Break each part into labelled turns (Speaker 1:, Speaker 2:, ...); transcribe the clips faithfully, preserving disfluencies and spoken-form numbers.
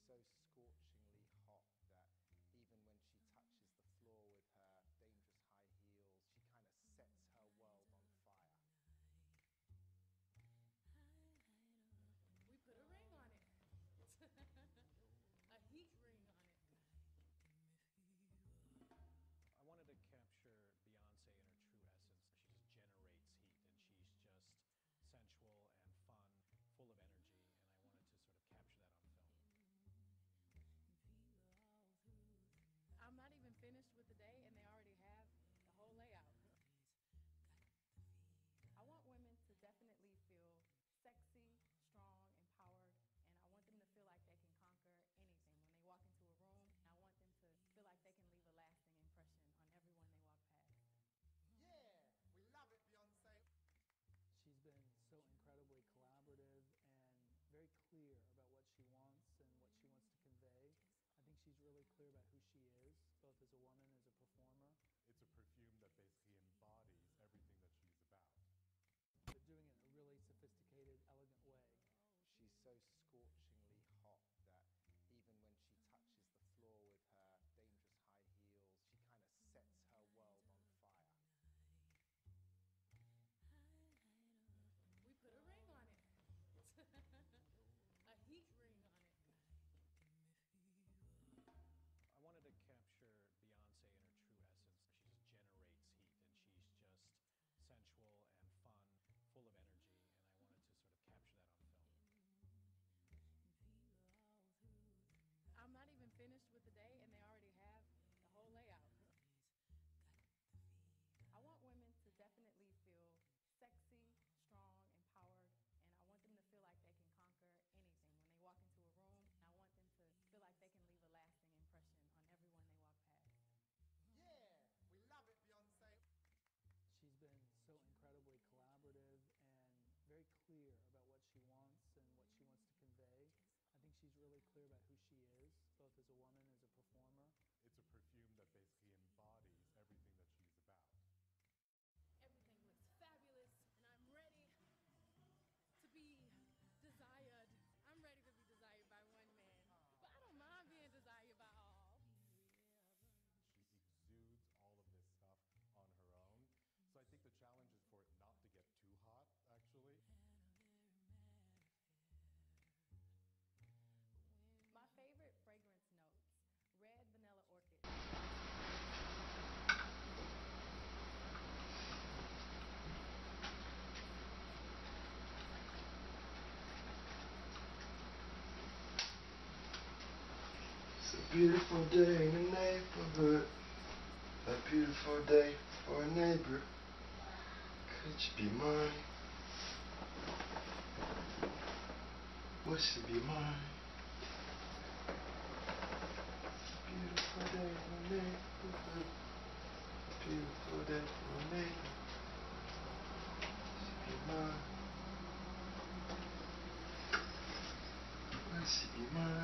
Speaker 1: so scorchingly hot that even when she touches the floor with her dangerous high heels, she kind of sets her world on fire.
Speaker 2: We put a ring on it. A heat ring on it.
Speaker 3: I wanted to capture Beyonce in her true essence. She just generates heat, and she's just sensual and fun, full of energy, and I wanted to sort of capture that on film.
Speaker 2: I'm not even finished with the day, and they already have the whole layout. I want women to definitely feel sexy, strong, empowered, and I want them to feel like they can conquer anything. When they walk into a room, I want them to feel like they can leave a lasting impression on everyone they walk past.
Speaker 1: Yeah, we love it, Beyonce.
Speaker 4: She's been so incredibly collaborative and very clear about what she wants and what she wants to convey. I think she's really clear about who she is, both as a woman, as a performer.
Speaker 5: It's a perfume that basically embodies everything that she's about.
Speaker 4: But doing it in a really sophisticated, elegant way.
Speaker 1: She's so scorchingly hot that even when she touches the floor with her dangerous high heels, she kind of sets her world on fire.
Speaker 2: We put a ring on it. A heat ring on it.
Speaker 3: I wanted to capture Beyonce in her true essence. She just generates heat, and she's just sensual and fun, full of energy, and I wanted to sort of capture that on film.
Speaker 2: I'm not even finished with the day, and they already have the whole layout. I want women to definitely feel sexy, strong, empowered, and I want them to feel like they can conquer anything. When they walk into a room, I want them to feel like they can leave a lasting impression on everyone they walk past.
Speaker 1: Yeah, we love it, Beyonce.
Speaker 4: She's been so incredibly collaborative and very clear about what she wants and what she wants to convey. I think she's really clear about who she is, both as a woman, as a performer.
Speaker 5: It's a perfume that basically embodies everything that she's about.
Speaker 2: Everything looks fabulous, and I'm ready to be desired. I'm ready to be desired by one man, but I don't mind being desired by all.
Speaker 5: She exudes all of this stuff on her own. So I think the challenge is for it not to get too hot, actually.
Speaker 2: My favorite fragrance notes: red vanilla orchid.
Speaker 6: It's a beautiful day in the neighborhood. A beautiful day for a neighbor. Could you be mine? Would she be mine? Beautiful day in the neighborhood. A beautiful day for a neighbor. Would she be mine? Would she be mine?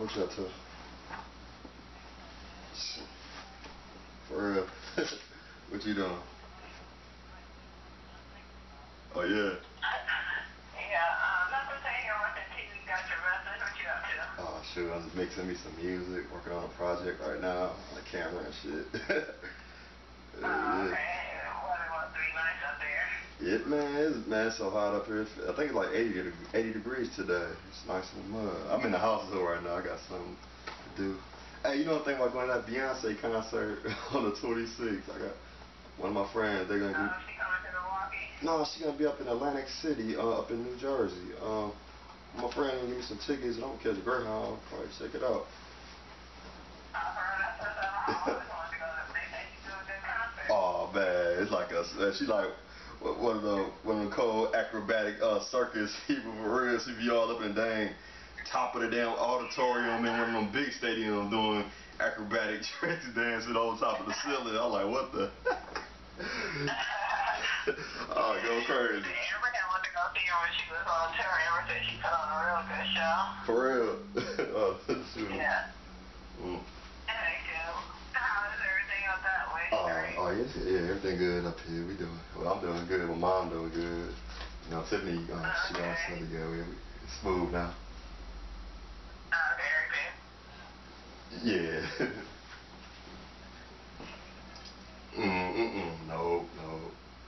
Speaker 6: What you up to? For real. What you doing? Oh yeah.
Speaker 7: Yeah, um, nothing saying here watching T V, got your message. What you up to?
Speaker 6: Oh shoot, I'm just mixing me some music, working on a project right now on the camera and shit.
Speaker 7: Oh, uh, okay. Weather was three nice up there.
Speaker 6: Yeah, man, it's man it's so hot up here. I think it's like eighty, eighty degrees today. It's nice and mud. I'm in the house though right now. I got something to do. Hey, you know the thing about going to that Beyonce concert on the twenty-sixth? I got one of my friends. They're gonna
Speaker 7: Uh,
Speaker 6: be.
Speaker 7: she coming to Milwaukee?
Speaker 6: No, she gonna be up in Atlantic City, uh, up in New Jersey. Um, my friend gonna give me some tickets, and I'm gonna catch a Greyhound. Probably check it out.
Speaker 7: Uh, for her, that's what I always wanted to go to. They say she do a good concert.
Speaker 6: Oh man, it's like a she like one of the one of the cold acrobatic uh, circus people for real. She be all up in dang top of the damn auditorium in one of them big stadiums doing acrobatic tricks dancing on top of the ceiling. I'm like, what the? Oh, go crazy.
Speaker 7: Amber had wanted to go see her when she was on tour. Amber said she put on a real good show.
Speaker 6: For real? Oh, shoot.
Speaker 7: Yeah.
Speaker 6: Mm.
Speaker 7: Thank you. How is everything up that way?
Speaker 6: Oh,
Speaker 7: Great.
Speaker 6: oh yes, yeah, everything good up here. We doing. Well, I'm doing good. My mom doing good. You know, Tiffany, uh, she got
Speaker 7: Okay.
Speaker 6: something together. We, it's smooth now.
Speaker 7: Uh, very good.
Speaker 6: Yeah. mm mm mm. No, no.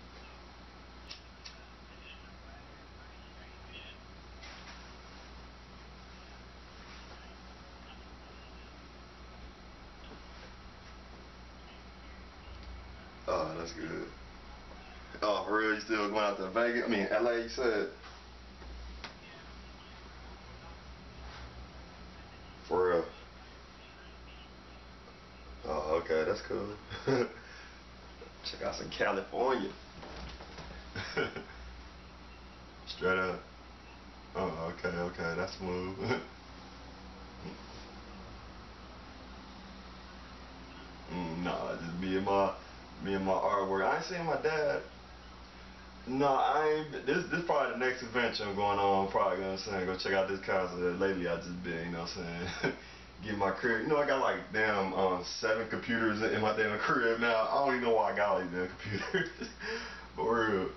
Speaker 6: Oh, that's good. Oh, for real? You still going out to Vegas? I mean, L A, you said? For real? Oh, okay, that's cool. Check out some California. Straight up. Oh, okay, okay, that's smooth. mm, nah, just me and my me and my artwork. I ain't seen my dad. No, I ain't. This this probably the next adventure I'm going on. Probably gonna say go check out this concert. Lately I just been, you know what I'm saying, get my crib. You know I got like damn um, seven computers in my damn crib now. I don't even know why I got all these damn computers. For real.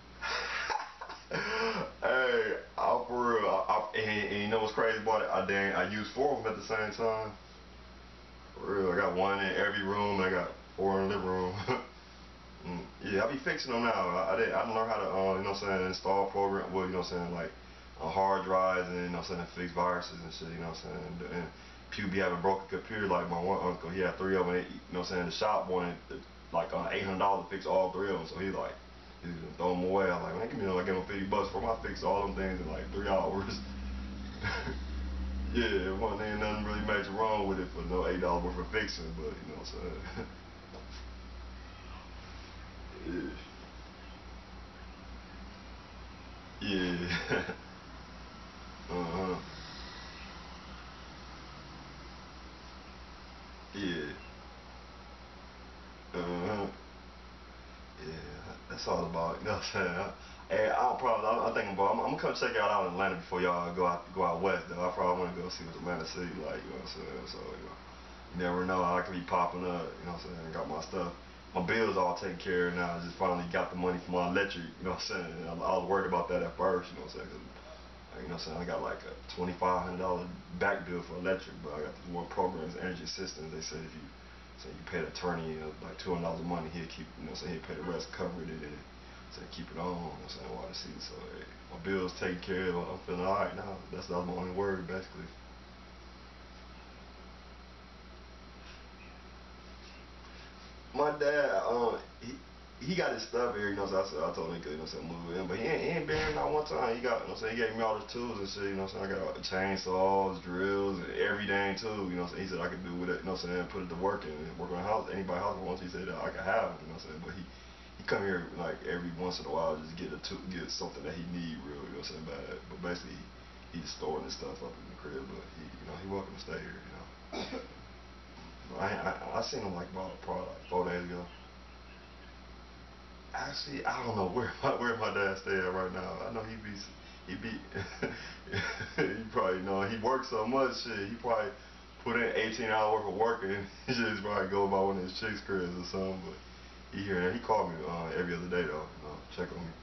Speaker 6: Hey, I'm for real. I, I, and, and you know what's crazy about it? I dang, I use four of them at the same time. For real, I got one in every room. And I got four in the living room. Mm, yeah, I be fixing them now. I, I didn't. I didn't learn how to, uh, you know what I'm saying, install program. Well, you know what I'm saying, like uh, hard drives and you know what I'm saying, fix viruses and shit. You know what I'm saying. And, and people be having broken computer. Like my one uncle, he had three of them. And, you know what I'm saying. The shop wanted like uh, eight hundred dollars to fix all three of them. So he like, he was gonna throw them away. I'm like, man, give me like give him fifty bucks for my fix all them things in like three hours. Yeah, one ain't nothing really major wrong with it for no eight dollars worth of fixing, but you know what I'm saying. Yeah. Yeah. uh-huh. Yeah. Uh-huh. Yeah. That's all about, you know what I'm saying? Hey, I'll probably, I'm, I'm thinking about, I'm, I'm gonna come check y'all out in Atlanta before y'all go out go out west, though. I probably wanna go see what Atlanta City like, you know what I'm saying? So, you know, you never know, I could be popping up, you know what I'm saying? I got my stuff. My bills all taken care of now. I just finally got the money for my electric, you know what I'm saying? I, I was worried about that at first, you know what I'm saying? Cause, you know what I'm saying? I got like a twenty-five hundred dollar back bill for electric, but I got these more programs, energy assistance. They said if you say you pay the attorney uh, like two hundred dollars a month, he'll keep, you know what I'm saying? He'll pay the rest, cover it, and so keep it on, you know what I'm saying? While I see, so hey, my bills taken care of. I'm feeling all right now. That's, that's my only worry, basically. My dad, um, he he got his stuff here, you know, so I, said, I told him he could, you know, so move in, but he ain't, he ain't been here not one time. He got, you know, so he gave me all the tools and shit, you know, so I got all the chainsaws, drills, and every dang tool, you know, so he said I could do with it, you know, what I'm saying, put it to work and work on the house. Anybody house wants, he said that I could have, you know, what I'm saying, but he he come here like every once in a while just get a tool, get something that he need real, you know, what I'm saying, bad. But basically he, he's storing his stuff up in the crib, but he, you know, he welcome to stay here, you know. I, I I seen him like about probably like four days ago. Actually, I don't know where my where my dad stay at right now. I know he be he be, he probably, you know, he works so much, shit, he probably put in eighteen hours worth of work and he just probably go by one of his chicks' cribs or something, but he here and he called me uh, every other day though, you know, check on me.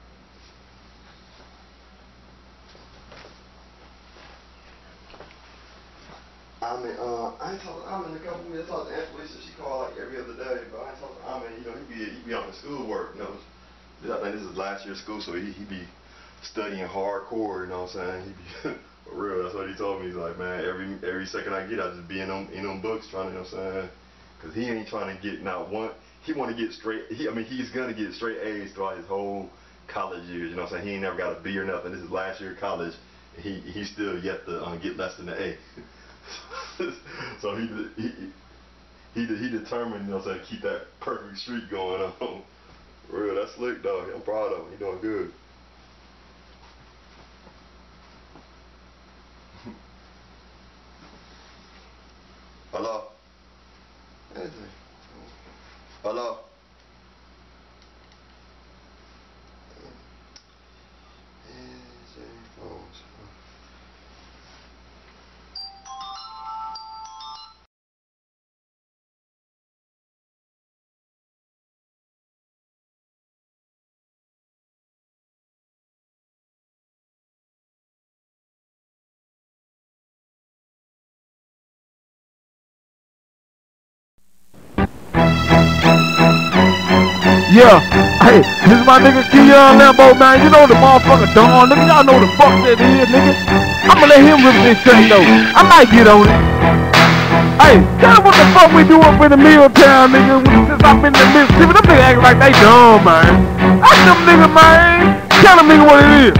Speaker 6: I mean, uh, I ain't talked to Amin in a couple weeks. I talked to Aunt Felicia, she called like every other day, but I ain't talked to Amin, you know, he be, he be on the schoolwork, you know. I think this is last year's school, so he, he be studying hardcore, you know what I'm saying? He be, for real, that's what he told me. He's like, man, every every second I get, I just be in them, in them books trying to, you know what I'm saying? Because he ain't trying to get not one, he want to get straight, he, I mean, he's going to get straight A's throughout his whole college years, you know what I'm saying? He ain't never got a B or nothing. This is last year of college, and he, he still yet to uh, get less than an A. So he, he, he, he determined, you know what I'm saying, to keep that perfect streak going on. For real, that's slick, dog. I'm proud of him. He doing good. Hello? Hello?
Speaker 8: Yeah, hey, this is my nigga Keon Lambo, man. You know the motherfucker Dawn, nigga. Y'all know the fuck that is, nigga. I'ma let him rip this track though. I might get on it. Hey, tell me what the fuck we do up in the Milltown, nigga. Since I've been in Mississippi, them niggas acting like they dumb, man. That's them niggas, man. Tell them nigga what it is.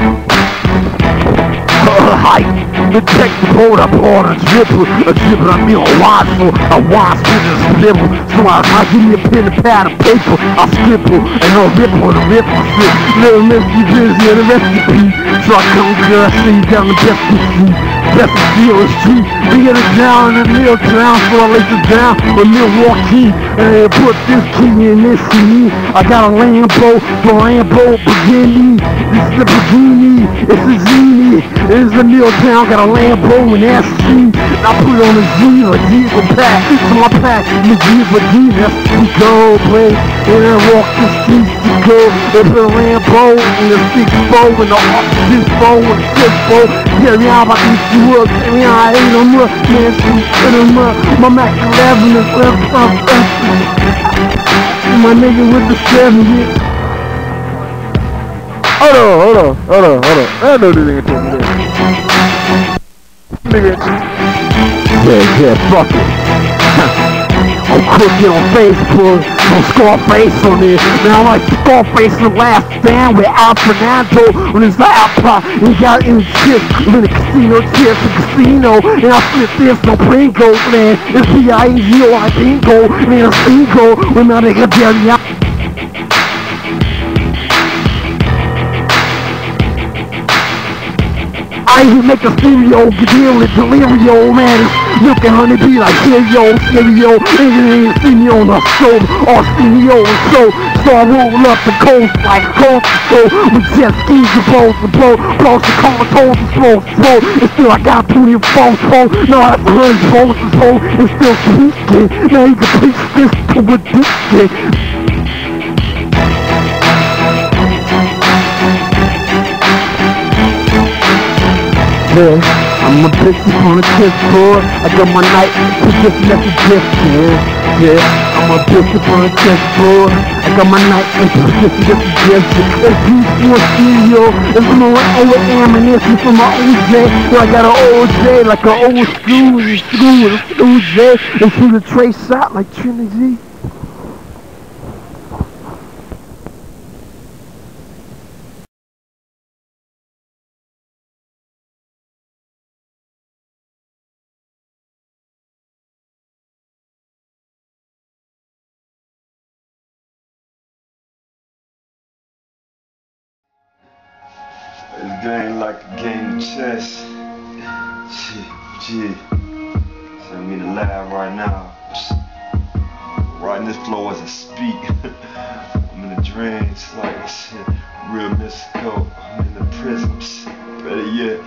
Speaker 8: Hi, detectable upon a drip, a drip I mean a wasp, a wasp with a sliver. So I, I give me a pen and pad of paper, I scribble, and I'll rip on the rip, I slip. Little Misty Busy and the recipe. So I come girl, I see you down the Bessie Street, Bessie Field Street. We get it down in the Milltown, so I lay it down with Milwaukee. And I put this key in this C D. I got a Lambo, the Lambo Begini. This is the Begini, it's a Zini. This is a Milltown, got a Lambo and S C. I put it on a Z, a Z for pack. So I pack the G for D, that's the go, play. And I walk the streets to go. They put a Lambo and a six four and the six four and the six four. Yeah, me out, I eat you up. Yeah, me out, I ate them up. Man, shoot, put them up. My Mac eleven is left up. My nigga with the seventy. Hold on, hold on, hold on, hold on. I know this nigga told me that. Nigga. Yeah, yeah, fuck it. I'm cooking on Facebook, on Scarface on this. Man, I like Scarface and Last Stand with Al Fernando on his laptop. He got in chips, in the casino, chips, the casino. And I flip this on Pringo, man. It's B I N G O, I bingo, man, it's bingo. When my nigga Jerry out. I even make a stereo, get deal with Delirio, man. Milk and honey be like stereo, stereo. Nigga ain't see me on the show, or stereo and show. So I roll up the coast like a coast so with jet skis and blows and blow, blows the car, toes and slow, slow. And still I got plenty of false phone. Now I have a hundred volts and so it's still speaking. Now you can preach this to a dick. I'm a bitch on a chessboard. I got my night to just let the gift, yeah. Yeah, I'm a bitch on a chessboard. I got my night to just let the gift. It's P four studio. It's from my old ammunition from my O J. Where I got an O J like an old screw, screw, screw J. And shoot a trace shot like Trinity.
Speaker 6: This game like a game of chess. Shit, shit. Send me the lab right now. Writing this flow as I speak. I'm in the dreams, like shit. Real mystical. I'm in the prisms. better yet,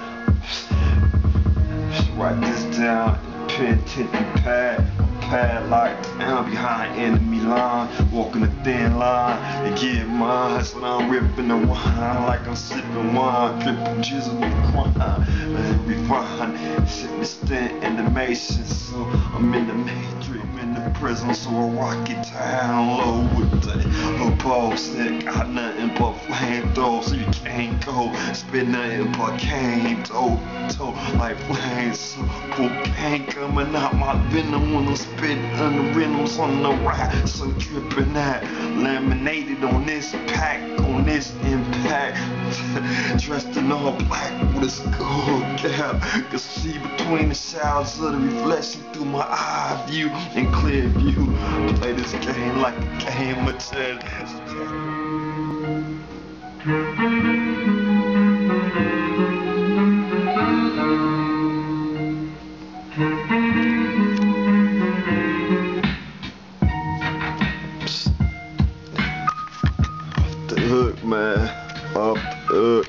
Speaker 6: write this down in a penitentiary pad, pad like I'm behind enemy line, walking a thin line and get mine. So I'm ripping the wine like I'm sipping wine, dripping jizzle with crime. Let me refine, set me stand in the mason, so I'm in the matrix, I'm in the prison, so I rock it down low with the little boss that got nothing but flame though, so you can't go spit nothing but cane toe, toe like flames, so cocaine coming out my venom when I'm spitting under rims on the ride, so dripping that laminated on this pack, on this impact, dressed in all black with a skull cap, could see between the shadows of the reflection through my eye view and clear view. Play this game like a game of chess. Off the hook, man, off the hook.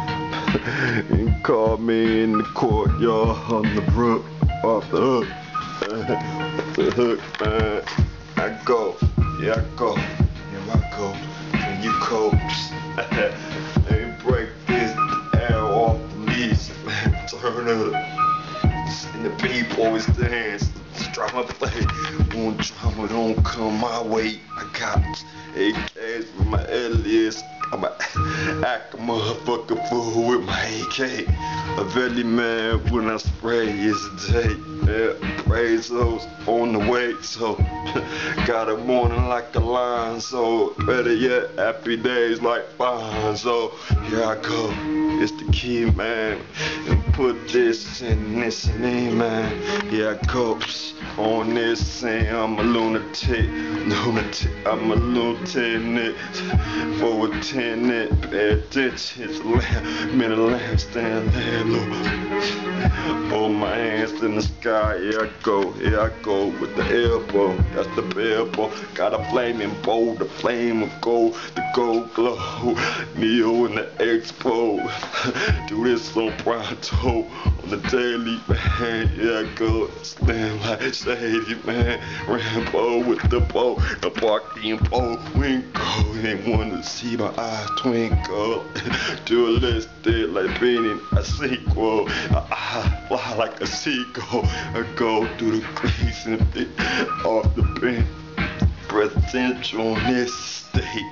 Speaker 6: You call me in the courtyard on the brook, off the hook, off the hook, man. I go, yeah I go, here I go, and you coast. Hey, break this air off the leash, turn up, and the people always dance. Drama play, one drama don't come my way. I got A Ks with my alias. I'ma act a motherfucker fool with my A K. A very man when I spray is a day. Yeah, praise those on the way. So got a morning like a lion. So better yet, happy days like fine. So here I go. It's the key, man. And put this in this and in, man. Here I go. On this saying I'm a lunatic, lunatic, I'm a lunatic, for a tenant, pay attention, lamb, in a lampstand, land low. Hold my hands in the sky, here I go, here I go with the elbow, that's the elbow, got a flaming bowl, the flame of gold, the gold glow, Neo in the expo, do this on pronto, on the daily, man, here I go, slam like shady, man, Rambo with the bow, the barking bow, winkle, ain't wanna see my eyes twinkle, dualistic like beating a sequel, I, I fly like a seagull, I go through the crease and fit off the bench, presidential on this state.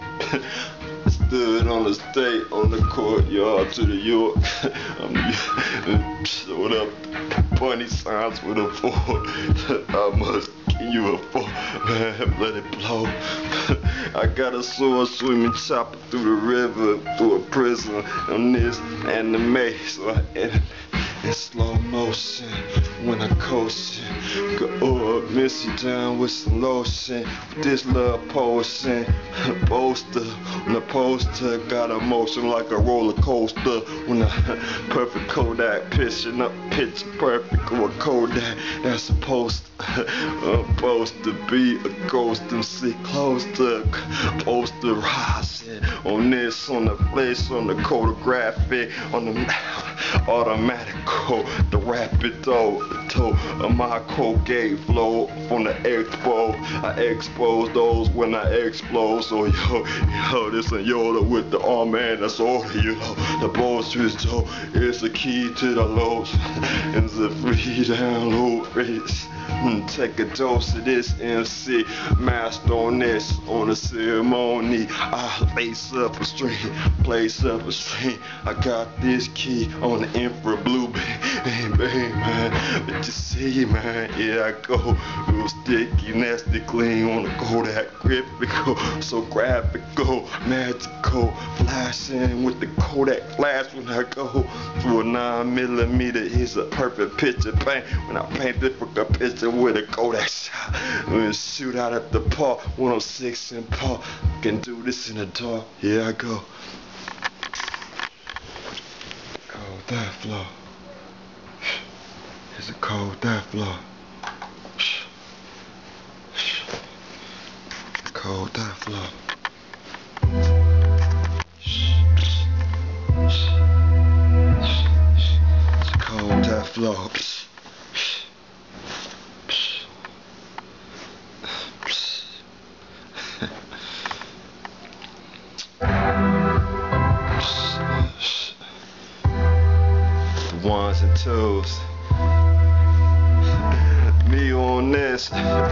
Speaker 6: Stood on the state, on the courtyard to the York. I'm showed up, funny signs with a four. I must give you a four, man, let it blow. I got a sword swimming chopper through the river, through a prison on this anime, so I edit in slow motion when I coast it. Go up, miss you down with some lotion. This love potion, poster on the poster, got emotion like a roller coaster. When the perfect Kodak pitching up, pitch perfect or a Kodak that's supposed supposed to be a ghost and sit close to posterizing on this, on the place, on the photographic, on the automatic code, the rapid though, toe of my Colgate flow from the expo. I expose those when I explode. So yo, yo, this a Yoda with the arm and that's all you know. The bullshit though, it's the key to the lows. It's a free download race. Take a dose of this M C, master on this, on the ceremony. I lace up a string, place up a string. I got this key on the infra blue bang, bang, man. But you see, man, yeah, I go real sticky, nasty, clean on the Kodak graphical, so graphical, magical, flashing with the Kodak flash when I go through a nine millimeter. It's a perfect picture paint when I paint this for a picture with a Kodak shot. When shoot out at the park, one oh six and park. Can do this in the dark. Here I go. Cold that flow. It's a cold that flow. Cold that flow. blow. The ones and twos. Me on this,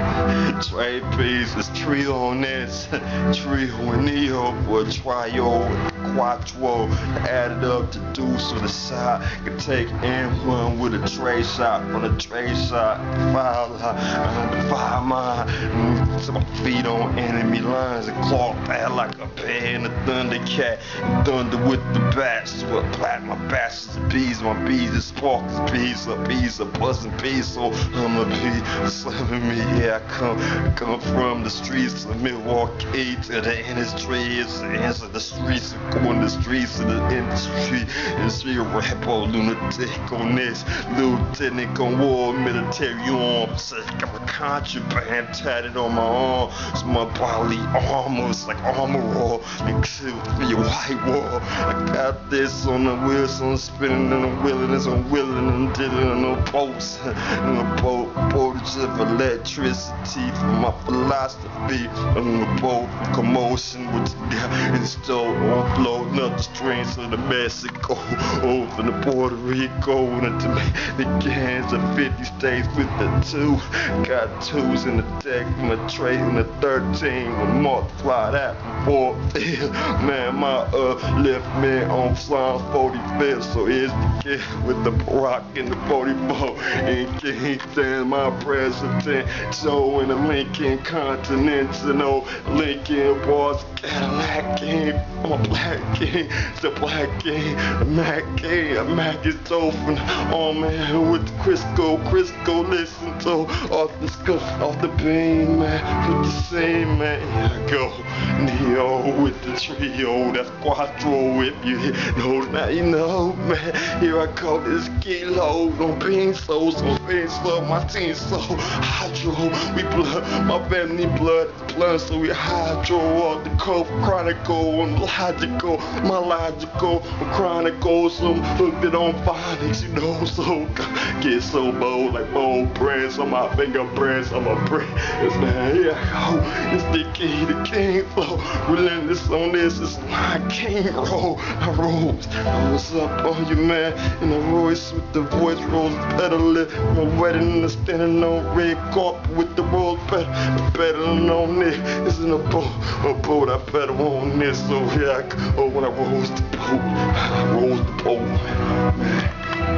Speaker 6: Trey pieces, trio on this, trio and neo, or trio, quattro, added up to deuce on the side, can take in one with a tray shot, on a tray shot, file out, the fire mine, to my feet on enemy lines, and claw bad like a bear in a thundercat, thunder with the bats, what plat my bats is the bees, my bees is sparks, bees are bees are buzzing bees, so I'm a bee. Slamming me, yeah, I come, come from the streets of Milwaukee to the industry. It's the answer, the streets, going the streets of the industry. Industry rapper, lunatic on this, lieutenant on war, military arms. I'm a contraband tatted on my arm. It's my bodily armor, it's like armor all. And killed for your white wall. I got this on the wheels, I'm spinning and I'm willing, as I'm willing, I'm dealing on no boats, in a boat, boat. Of electricity from my philosophy on the boat commotion with the installed on flow another strains of the Mexico over the Puerto Rico and the Dominicans of fifty states with the two got twos in the deck my tray in the thirteen when multiply that for four man my uh left man on flying forty-fifth so here's the kid with the rock in the forty-four and King damn my president, Joe in the Lincoln Continental, Lincoln Boss, Cadillac King, I'm a black king, the black king, the Mac king, the Mac is dolphin, oh man, with the Crisco, Crisco, listen to, off the scope, off the beam, man, with the same man, here I go, Neo with the trio, that's quattro, if you know, now you know, man, here I go, this kilo, on bean souls, on bean slow, my team so hydro, we blood, my family blood is blood, so we hydro off the coke, chronicle, and logical, my logical, chronicle, so hooked it on phonics, you know, so get so bold, like bold prints on my fingerprints, on my print, it's man, here I go, it's the key, the king flow, relentless on this, it's my king roll, I rose, I was up on you, man, in a Royce with the voice rolls, pedaling, my wedding in the standing on red carpet with the rose pedal, pedaling on this. This is a boat, a boat I pedal on this. So here I go when I rose the boat, I rose the boat, man.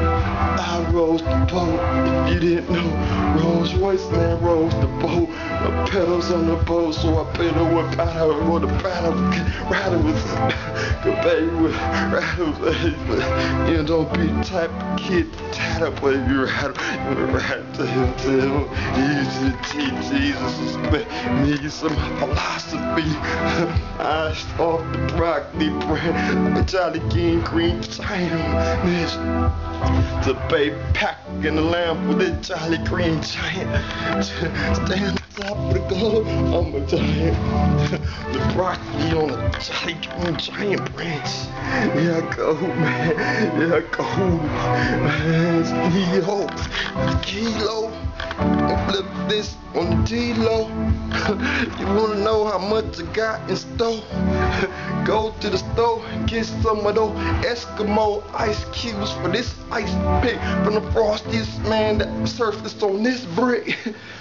Speaker 6: I rose the boat, if you didn't know, Rolls Royce man rose the boat, my pedals on the boat, so I pedal with paddle, with the paddle, rattle with, good baby, with rattle, baby, you don't be the type of kid to tattle, baby, rattle, you rattle, tell, tell, easy to teach, Jesus, suspect me some philosophy, I off the broccoli brand, Jolly King Green China, this, the baby pack in the lamp with a Jolly Green Giant. Stand on top of the globe, I'm a giant. The broccoli on a Jolly Green Giant branch. Here I go, man. Here I go, man. Neo, kilo. Flip this on the D-Lo. You wanna know how much I got in store? Go to the store and get some of those Eskimo ice cubes for this ice pick from the frostiest man that surfaced on this brick.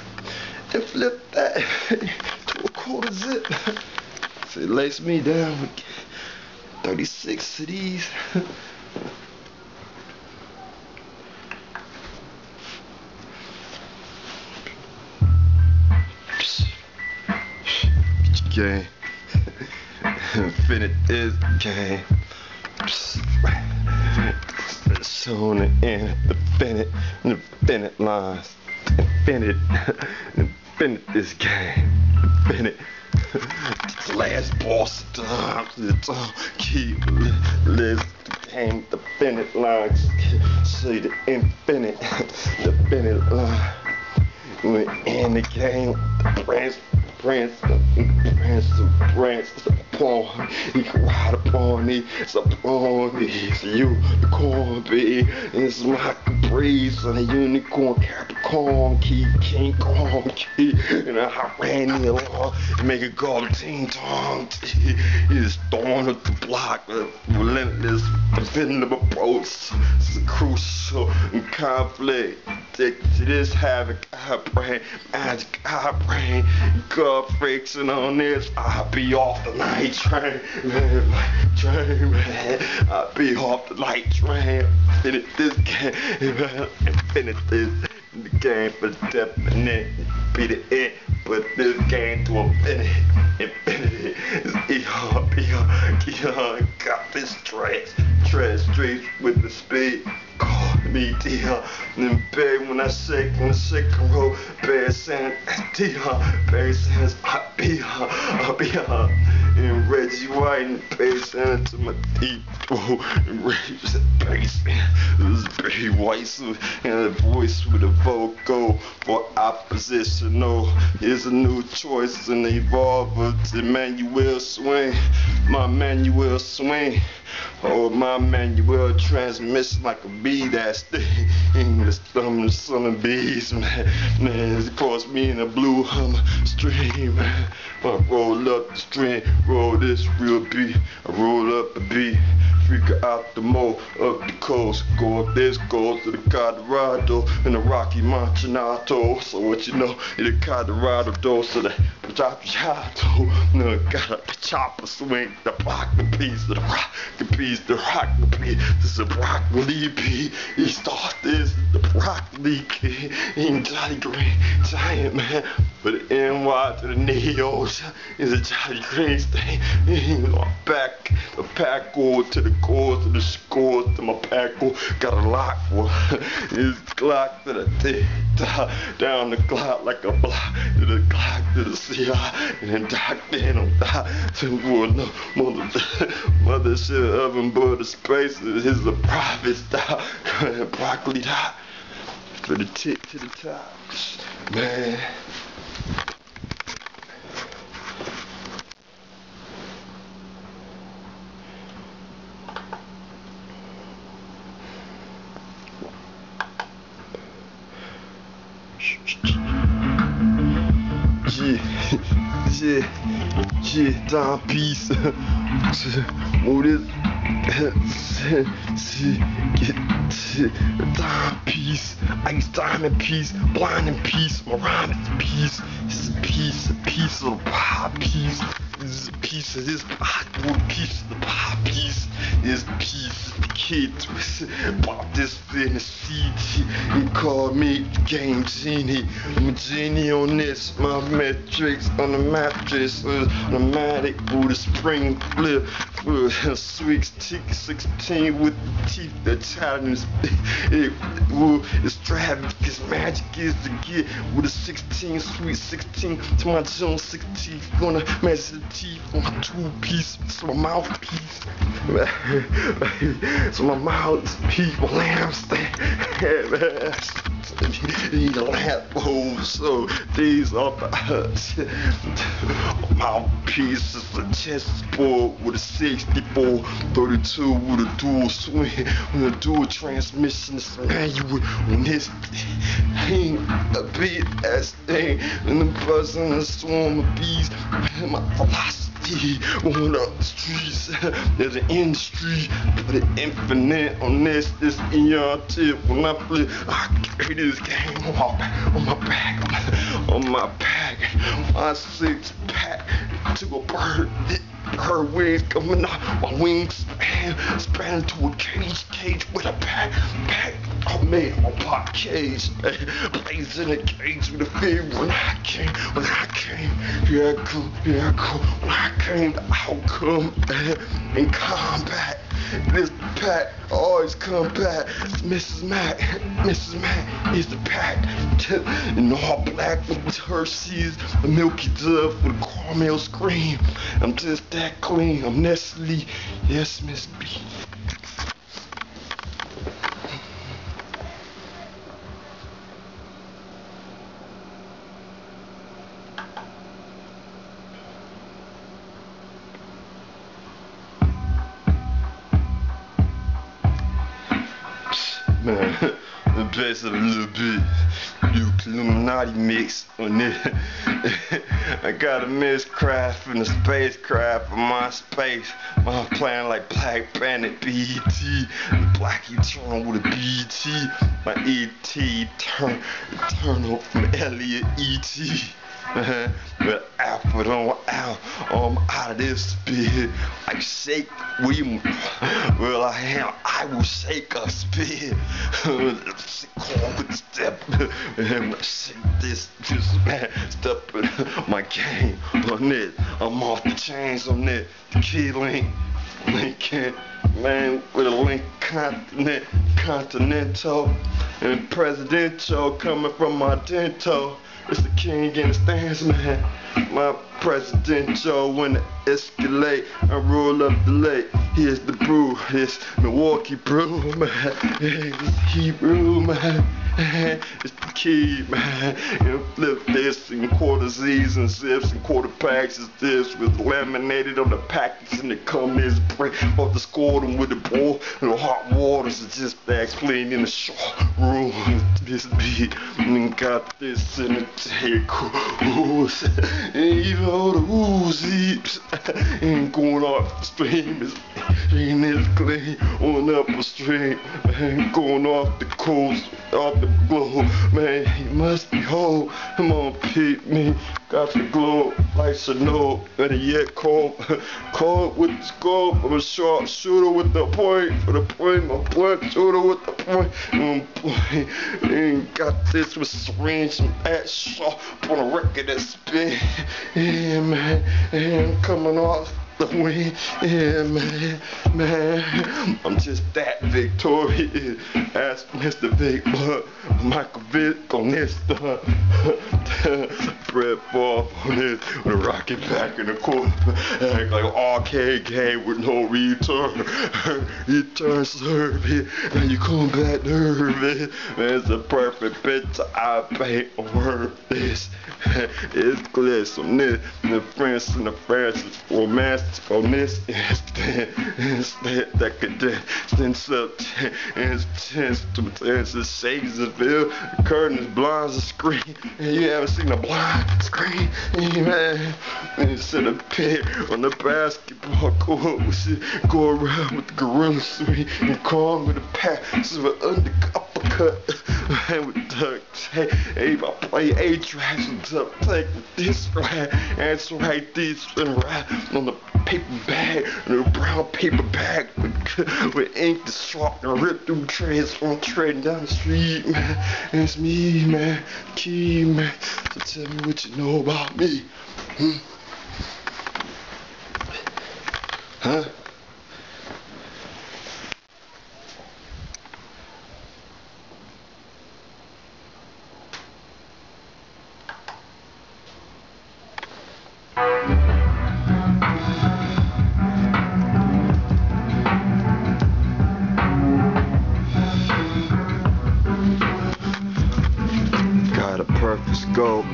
Speaker 6: And flip that to a quarter zip. So it lace me down with thirty-six of these. Game. Infinite is game. Shown the end, infinite, infinite lines. Infinite, infinite this game. Infinite. The last boss time. Keep live the game. The infinite lines. See the infinite, the infinite line. We're in the game. The brains. branch, branch, branch, upon, he can ride upon me, it's upon me, it's you, the corn, baby, it's my caprice, and a unicorn, Capricorn, key, King Kong, key, and I ran me along, and make it go ting tong, he's throwing up the block, a relentless, definitive approach, it's a crucial conflict, take to this havoc, I brain, magic, I brain, God friction on this, I'll be off the night train, man, night train, man, I'll be off the night train, finish this game, man, and finish this, the game for the definite, be the end, but this game to infinity, infinity, is eon, eon, eon, got this trash, trash streets with the speed, call me Dion, and babe when I shake, when I shake and roll, Barry Sanders, Dion, Barry Sanders, I be on, I be on, and Reggie White, and Barry Sanders to my deep throat, and Reggie said, Barry Sanders, this is Barry White, so, and a voice with a vocal for opposition, no, here's a new choice, and evolver to Manuel Swing, my Manuel Swing, oh, my Manuel transmission like a bee that's sting, the stomach of son of bees, man, man, it cost me in a blue Hummer stream, man, I roll up the stream, roll this real beat, I roll up a beat, figure out the mo up the coast, go up this, go to the Colorado, and the Rocky Mountain, so what you know, in the Colorado, so the Colorado, no, got a chopper swing, the rock, the piece, the rock, the piece, the rock, the piece, this is a broccoli pea, he starts this, the broccoli kid, ain't Jolly Green, giant man, but the N Y to the Neos, is a Jolly Green thing, my back, the pack go to the core, to the score, to my pack go, got a lock for his clock to the tick, down the clock like a block, to the clock, to the C I, and then dock in on top, to no mother, mother shit oven butter spaces, is a private style, broccoli top, for the tick to the top, man. Yeah, yeah, yeah, time piece. Move this. Get time piece. Ice diamond piece. Blinding piece. Moronic piece. This is a piece, a piece of the pie piece. This is a piece of this pie. Piece of the pie piece. This piece of the kid twisted. Bought this in the C T. He called me Game Genie. I'm a genie on this. My metrics on the mattress. Automatic with a spring flip. Sweet sixteen with the teeth that challenge. It's traffic, it's magic is the get with a sixteen, sweet sixteen to my June sixteen. Gonna measure the teeth on my two piece, so my mouthpiece. So my mouthpiece, my lamb stand. Need a lamp hole, so these are the mouthpiece is a chessboard with a sixty-four, thirty-two with a dual swing, with a dual transmission. It's manual on this thing, a big ass thing, and the buzz and the swarm of bees. My philosophy going up the streets. There's an industry, but an infinite on this, this eon tip. When I flip, I carry this game on my back, on my back, on my back, my six pack to a bird. It, her wings coming out, my wings span, span into a cage, cage with a pack, pack. I made my pop cage, plays in a cage with a fear when I came, when I came, here I go, here I go, when I came, the outcome in combat. This pack always come back. Missus Mac, Missus Mac is the pack. In all black with Hershey's, the milky dove with a caramel scream. I'm just that clean. I'm Nestle. Yes, Miss B. man. The best of a little bit. You Illuminati mix on it. I got a Mistcraft and a spacecraft for my space. My plan like Black Planet B E T. The Black Eternal with a B E T. My E T turn eternal from Elliot E T. Uh-huh. But Alfred on out, I'm out of this bit. Like shake William. Well, I am. I will shake a spit. Call with the step. And I shake this, this man. Step my game on it. I'm off the chains on it. The key link. Lincoln, man, with a link continent, continental, and presidential coming from my dental. It's the king in the stands, man. My presidential when it escalate, I roll up the lake. Here's the brew, it's Milwaukee brew, man. It's Hebrew, man. It's the key, man. And flip this in quarter Z's and zips and quarter packs is this with laminated on the package and it come this break off the score them with the bowl and the hot waters is just that explain in the short room. This beat and got this in the take. And even all the woozies ain't going off the stream. It's ain't this clean on up a stream, man. Going off the coast, off the globe, man. He must be whole. Come on, pick me. Got the globe like Chanel, and yet cold, cold with the scope. I'm a sharp shooter with the point, for the point, my blunt shooter with the point. Um, boy, and got this with syringe and that sharp on a record that spin. Yeah, man, and I'm coming off the wing, yeah, man, man. I'm just that victorious. Ask Mister Vic, but Michael Vick on this stuff. Brett Favre on this with a rocket back in the corner. Act like an arcade game with no return. Return service. Now you come back nervous. Man, it's a perfect picture. I paint a word this. It's gliss on this. The French and the French romance on this instant. Instant that could sense up intense to the shades of veil. The curtain is blind as a screen. And you haven't seen a blind screen. Man, instead of pit on the basketball court, we should go around with the gorilla swing and calm with a pass of an under uppercut. Man, with duct tape. Hey, I play A-tracks with duct tape with this right. That's right, this and right on the paper bag, and a brown paper bag with, with ink to sharp and rip through treads on treading down the street, man. It's me, man, Key, man. So tell me what you know about me. Hmm? Huh? Got a perfect scope.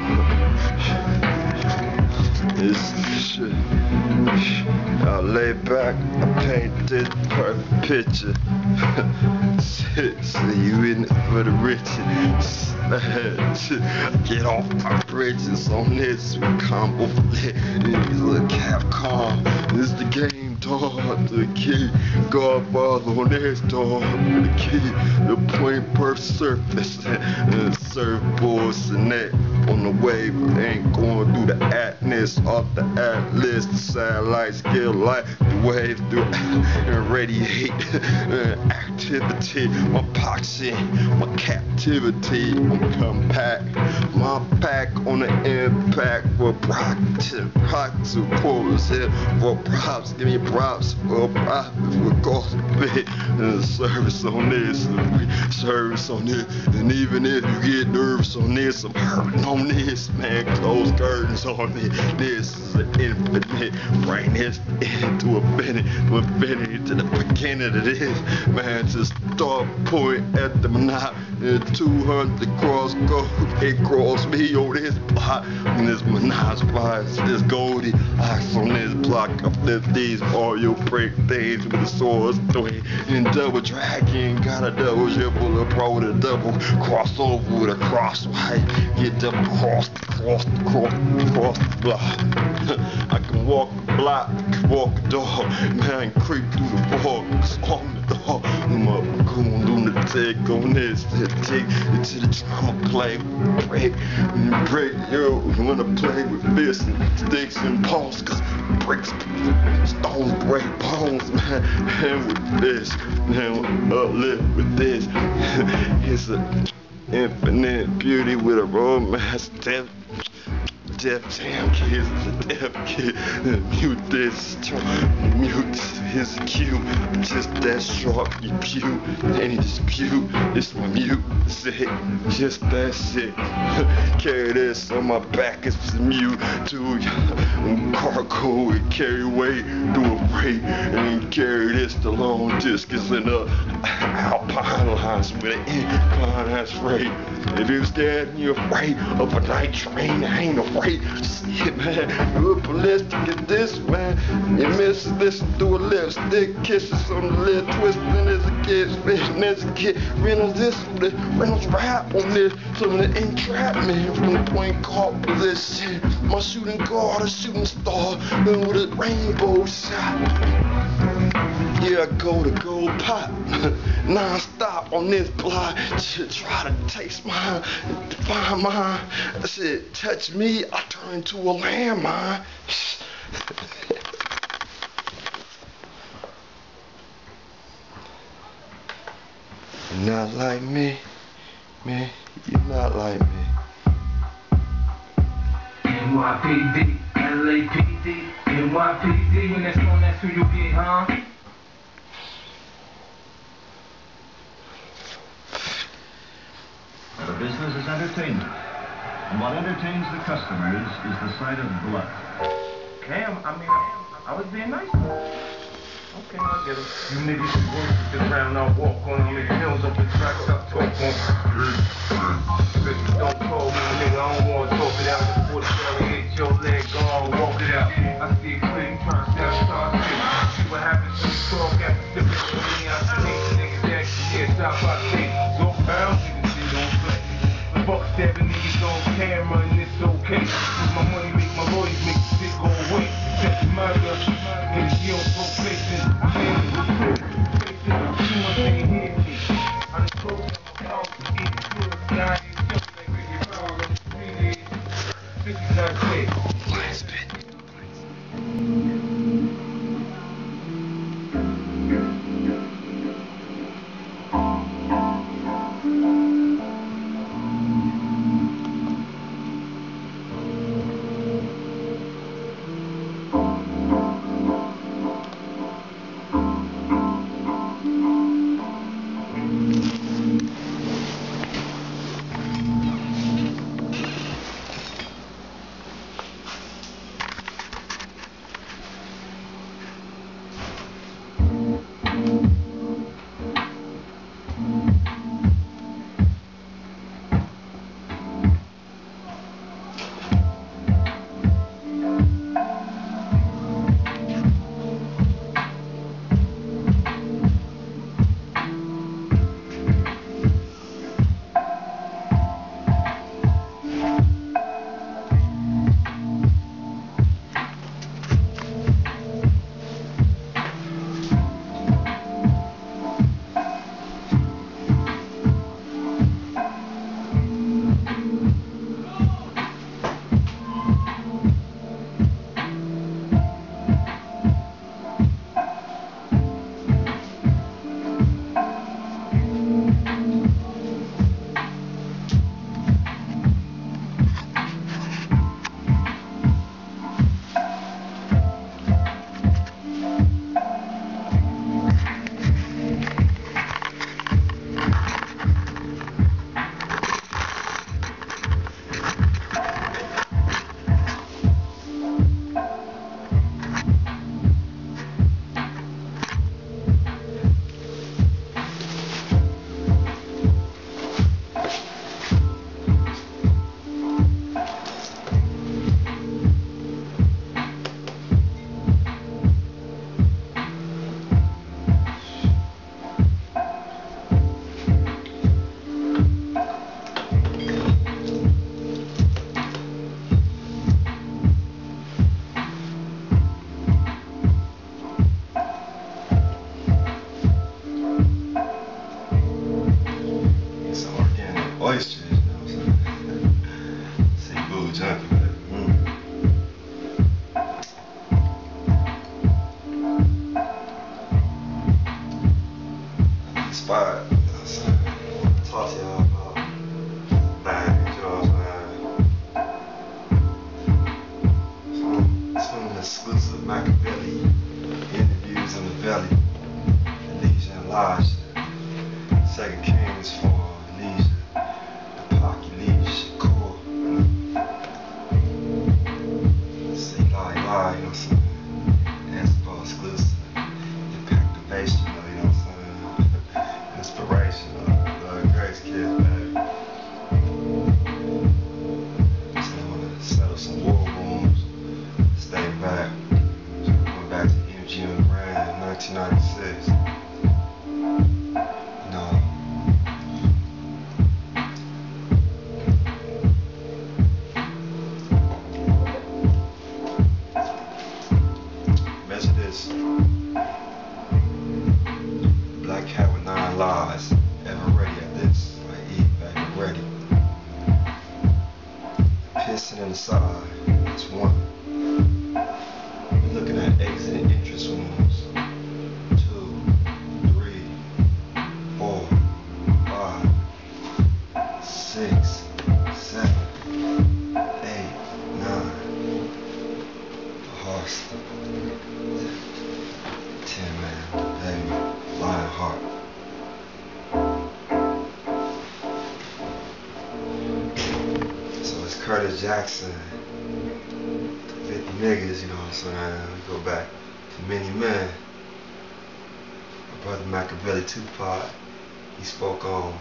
Speaker 6: This shit. I lay back, I paint this perfect picture. Shit, see you in it for the riches. Get off my bridges on this combo flip. Look Capcom, this the game dog, the key. Godfather on this dog, the key. The point per surface, and surfboards and that on the wave. Ain't going through the atlas, off the atlas, the satellite scale light, the wave through and radiate activity. My poxy, my captivity. I'm compact, my pack on the impact for props, props to pulls here for props. Give me props for profit for cost bit and service on this, service on this. And even if you get nervous on this, I'm hurting on this, man. Close curtains on me. This is an infinite. Bring this into a Benny, with Benny to the beginning of this, man, to start point at the knot, and two hundred cross go, it cross me on this block, and this Menage prize, this Goldie, ox on this block, I flip these Mario break things with the swords, three, and double dragon, got a double triple, a pro, the double crossover with a cross, right, get double cross, cross, cross, cross the block. I can walk the block, walk the dog, man, creep through the walls on the dog. I'm up, going on the take on this, take it to the drama play, break, break, yo, wanna play with fists and sticks and bones, cause bricks, stones break bones, man, and with this, man, uplift with this, it's an infinite beauty with a romance, death. Deaf Jam Kids, the Deaf Kid, mute this, mute his cue, just that sharp, you pew, any dispute, it's my mute, sick, just that shit, carry this on my back, it's mute, to cargo, and carry weight, do a freight, and carry this the long distance in the alpine lines with an incline, that's right, if you're scared and you're afraid of a night train, I ain't afraid. Shit, man, you're ballistic at this, man. You miss this through a lipstick, kisses on the lip, twisting as a kid, spitting as a kid. Reynolds this, Reynolds rap on this, some of the entrapment from the point guard position. My shooting guard, a shooting star, then with a rainbow shot. Yeah, I go to gold pop, non-stop on this block, to try to taste mine, find mine, I said, touch me, I turn into a landmine. You're not like me, man, you're not like me.
Speaker 9: N Y P D, L A P D, N Y P D, when that's on, that's who you get, huh?
Speaker 10: The business is entertainment, and what entertains the customers is the sight of blood.
Speaker 9: Damn, I mean, I, I was being nice. Okay, I get it. You niggas should work the ground, I'll walk on them, make hills up the tracks, I'll talk on. Bitch, don't call me, nigga, I don't wanna talk it out. Before the belly hit your leg, go on, walk it out. I see it clear, you trying to step, start shit. See what happens when you talk after stepping to me, I hate niggas that shit, stop by tape. Go pound, niggas shit don't play. Fuck stabbing niggas on camera and it's okay. Cause my money make my lawyers make the shit go away. Except the murder, niggas you don't probation. Man, it was good. You want to hit me. I done told them I'm out to eat good. Now I ain't jumping like Ricky Brown on the street. fifty not dead.
Speaker 6: Last bit.
Speaker 9: Thank you.
Speaker 6: inspired. You know what I'm saying? Talk to y'all about things, you know what I'm saying? Some, some exclusive Machiavelli interviews in the Valley. Elijah and Elijah. Second Kings for Elijah. The Pac Elijah Core. See, lie, lie, you know what I'm saying? That's about exclusive. Impactivation, you know what I'm saying? Inspiration, uh, love Grace Kids, baby. So I want to settle some war wounds, stay back. So going back to M G M Grand in nineteen ninety-six. You know, measure this. Black cat with nine lives, ever ready at this. I eat, baby, ready. Pissing in the side, that's one. We're looking at exit and entrance wounds. Two, three, four, five, six, seven, eight, nine. The horse. Ten, man, baby. Lion heart. So it's Curtis Jackson, fifty niggas, you know what I'm saying? We go back to many men. My brother Machiavelli Tupac, he spoke on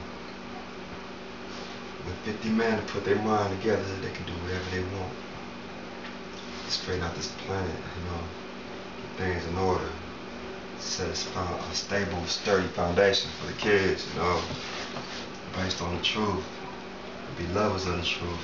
Speaker 6: when fifty men put their mind together, they can do whatever they want. Straighten out this planet, you know, get things in order. Set a stable, sturdy foundation for the kids, you know, based on the truth. Be lovers of the truth.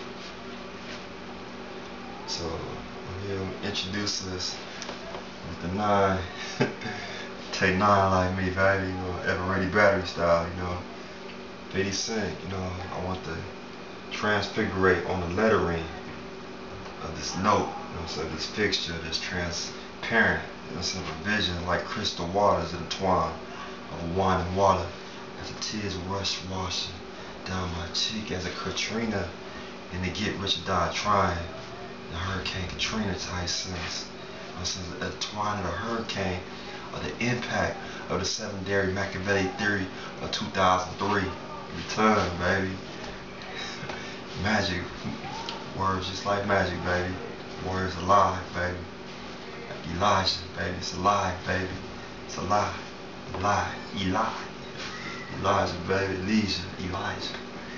Speaker 6: So I'm here to introduce us with the nine. Take nine like me, baby, you know, ever ready battery style, you know. fifty cent, you know, I want to transfigurate on the lettering of this note, you know what I'm saying, this fixture, this transparent. It's a vision like crystal waters intertwined of wine and water as the tears rush washing down my cheek as a Katrina in the Get Rich or Die Trying. The Hurricane Katrina type sense. This is a twine of the hurricane of the impact of the secondary Machiavelli theory of two thousand three. Return, baby. Magic. Words just like magic, baby. Words alive, baby. Elijah, baby, it's alive, baby. It's alive. Alive. Eli. Elijah, baby. Elijah. Elijah.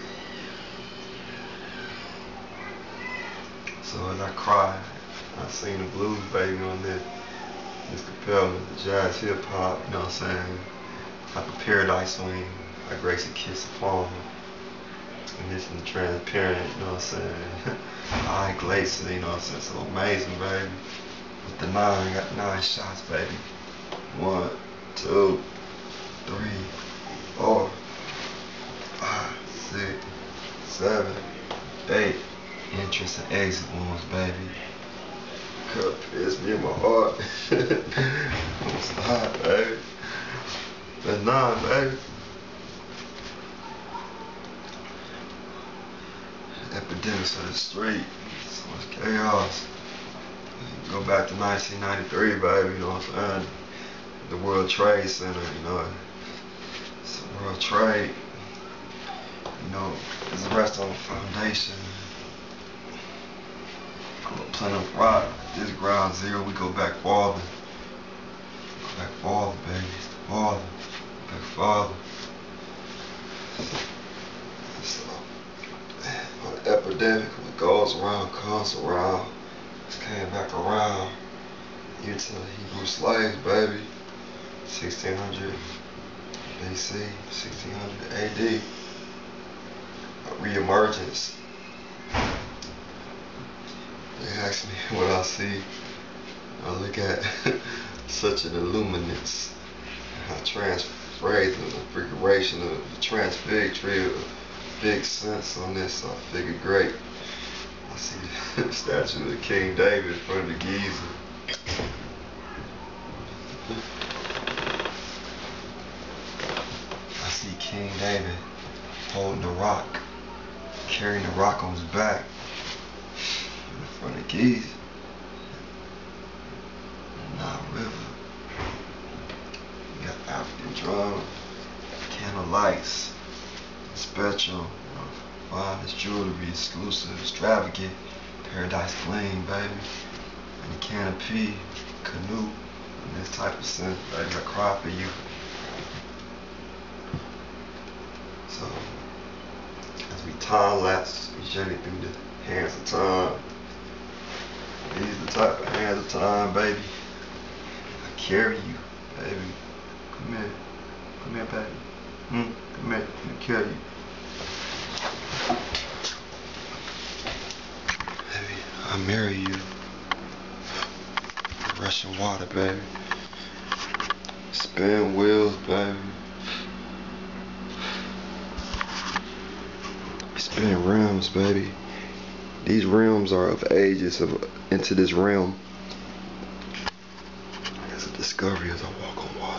Speaker 6: So as I cry, I sing the blues, baby, on this. This compelled the jazz hip hop, you know what I'm saying? Type of paradise swing. Like Gracie Kiss a Farmer. And this is transparent, you know what I'm saying? Eye glazing, you know what I'm saying? So amazing, baby. With the nine, got nine shots, baby. One, two, three, four, five, six, seven, eight. Entrance and exit wounds, baby. Cut pierce me in my heart. I'm hot, baby. That's nine, baby. Epidemics of the street. So much chaos. Go back to nineteen ninety-three, baby, you know what I'm saying? The World Trade Center, you know. It's the World Trade. You know, it's a rest on the foundation. Plymouth Rock, this ground zero, we go back farther. Go back farther, baby. Farther. Go back farther. So, an epidemic, what goes around comes around. This came back around. Even to the Hebrew slaves, baby. sixteen hundred B C, sixteen hundred A D. A reemergence. They ask me what I see. I look at such an illuminance. I transphrase the configuration of the transfig tree of big sense on this. So I figured great. I see the statue of King David in front of the Giza. I see King David holding the rock, carrying the rock on his back in front of the keys. Nile River. You got African drum, candle lights, spectrum, you know, finest jewelry, exclusive, extravagant, paradise flame, baby, and the canopy, canoe, and this type of scent, baby, I cry for you. So, as we time lapse, we journey through the hands of time. These are the type of hands of time, baby. I carry you, baby. Come here. Come here, baby. Hmm? Come here. Let me carry you. Baby, I marry you. Russian water, baby. Spin wheels, baby. Spin rims, baby. These rims are of ages of into this realm. It's a discovery as I walk on water.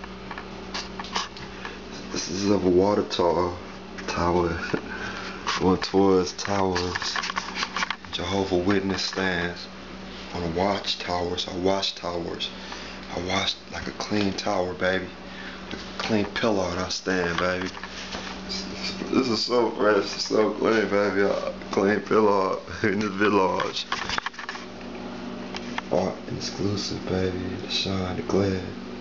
Speaker 6: This is of a water tower, tower, going towards towers. Jehovah Witness stands on the watchtowers. I watch towers. I watch like a clean tower, baby. Like a clean pillar, and I stand, baby. This is so fresh, so clean, baby. A clean pillar in the village. Art exclusive, baby. The shine, the glare.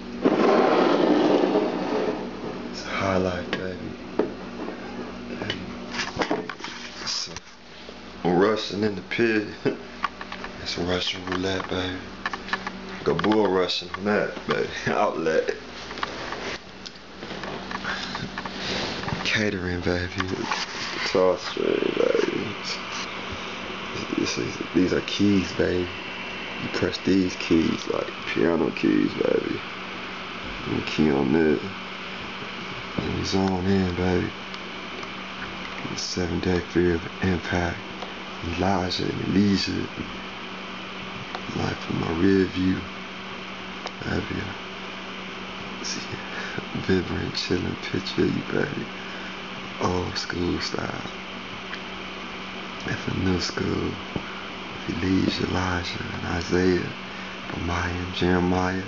Speaker 6: It's a highlight, baby. It's a, I'm rushing in the pit. It's a Russian roulette, baby. Go bull rushing on that, baby. Outlet. Catering, baby. Guitar string, baby. This is, these are keys, baby. You press these keys like piano keys, baby. And the key on this. And you zone in, baby. The seven day fear of impact. Elijah and Elijah. Life in my rear view. Baby. See, vibrant, chilling picture you, baby. Old school style. If a new school. Elijah, Elijah, and Isaiah, Jeremiah, Jeremiah.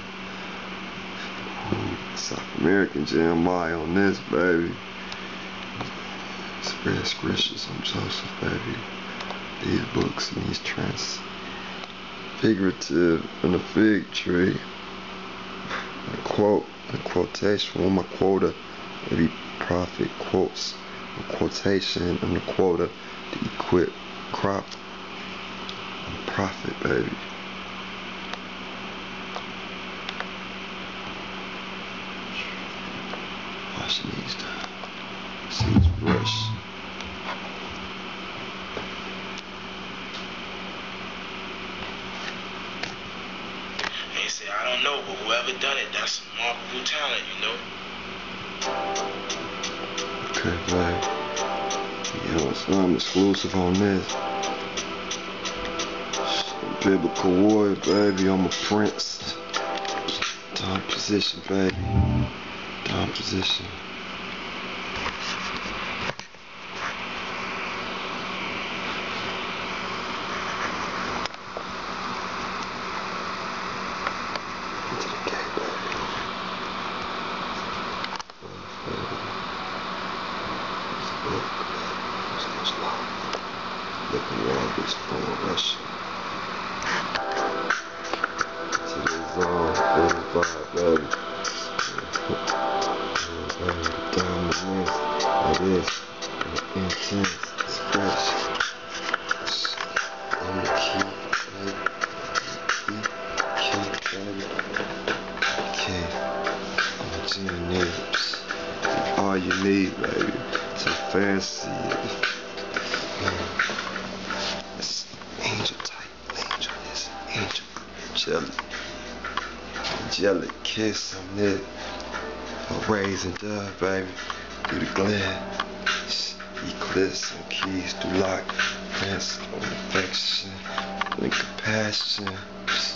Speaker 6: Ooh, South American Jeremiah on this, baby. Spread scriptures on Joseph, baby. These books and these trends. Figurative in the fig tree. A quote, a quotation on my quota. Every prophet quotes a quotation on the quota to equip crop. Prophet, baby. Washing these down. See this brush.
Speaker 11: They say I don't know, but whoever done it, that's some remarkable talent, you know.
Speaker 6: Okay, babe. Yo, so I'm exclusive on this. Biblical warrior, baby. I'm a prince. Down position, baby. Down position. Into the gate, baby. There's a book. There's much love. Looking around this for Russia. Baby. Diamond it is. Intense. It's fresh. I'm the key, baby. Key, baby. Key. I'm a genius. All you need, baby. So fancy. It's angel type. Angel is angel. Jelly. Angelic kiss on it. A raising dove, baby. Through the glare. Eclipse and keys to lock. Prince on affection. And compassion.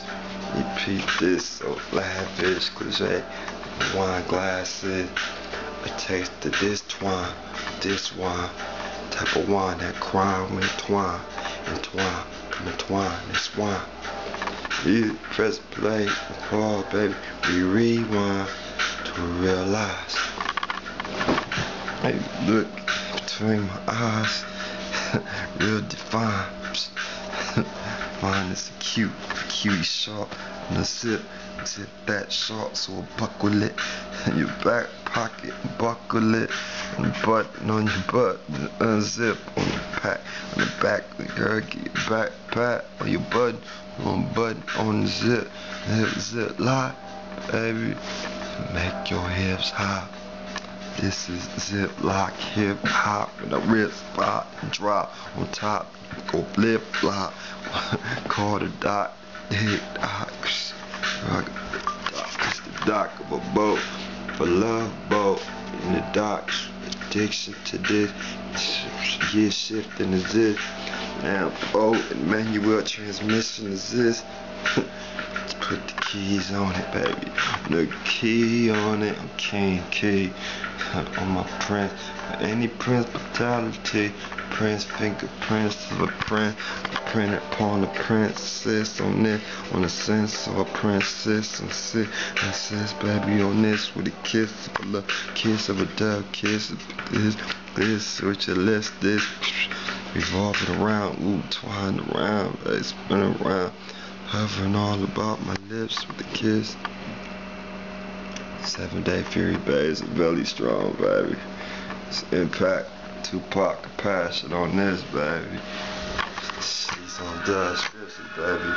Speaker 6: Repeat this so lavish. Cliche. Wine glasses.
Speaker 12: a taste of this twine, this wine, type of wine that crime when twine, entwine, entwine, this wine. You press play, pause, baby, we rewind to realize. Hey, look between my eyes, real defined. Mine is a cute, cutie short, and a zip, zip that short, so I buckle it in your back pocket, buckle it, and button on your butt, and unzip on your pack, on the back, the girl get your back pat on your button, on button on the zip, zip, zip, lie, baby, make your hips hop. This is Ziploc hip hop with a wrist spot and drop on top. Go flip flop. Call the doc. Hit doc. It's the dock of a boat. A love boat in the docks. Addiction to this. Gear shifting is this. Now boat and manual transmission is this. Put the keys on it, baby. The key on it. I'm king key. On my prince, any prince brutality, prince fingerprints of a prince, printed upon the princess on this, on the sense of a princess, and sit, and says, baby, on this with a kiss of a love, kiss of a dove, kiss of this, this, switch your list, this, revolving around, ooh, twined around, baby, spin around, hovering all about my lips with a kiss. Seven Day Fury, baby, it's really strong, baby. It's impact, Tupac, passion on this, baby. She's on the scripture, baby.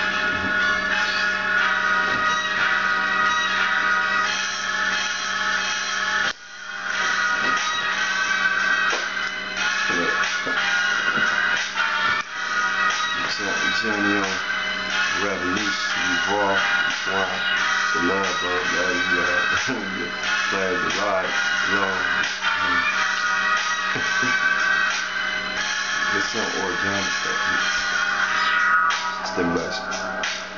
Speaker 12: Journey on revolution, evolve, wow. The love, bro, baby, yeah. Play the light, long. It's some organic stuff. Stimulation.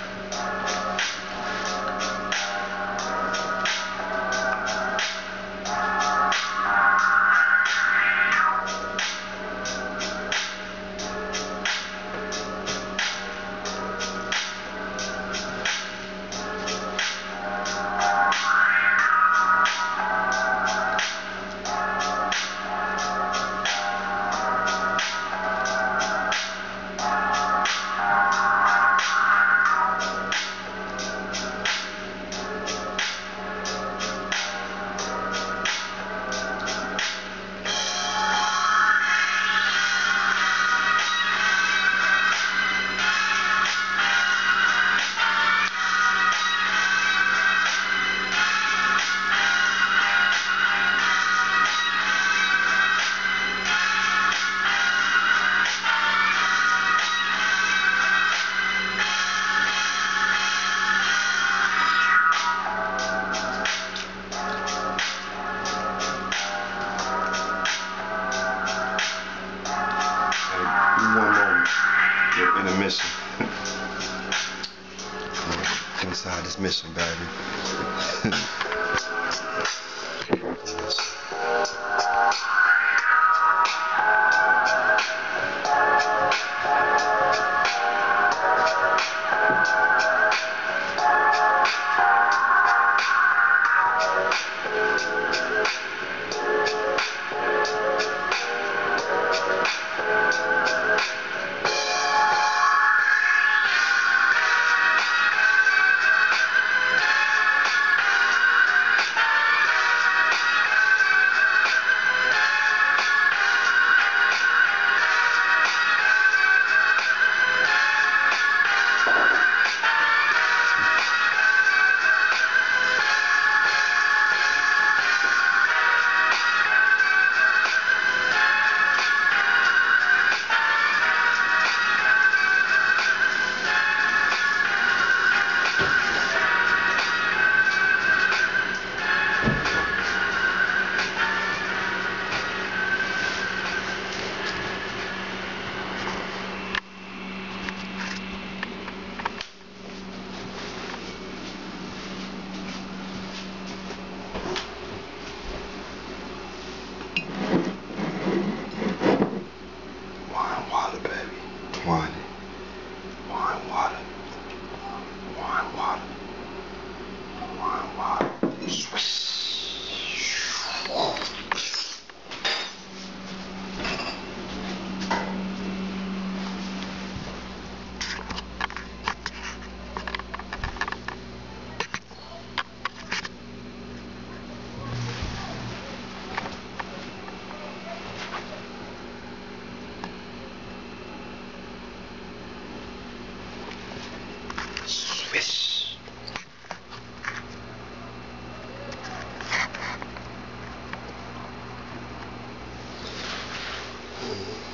Speaker 12: Intermission. Inside this mission, baby.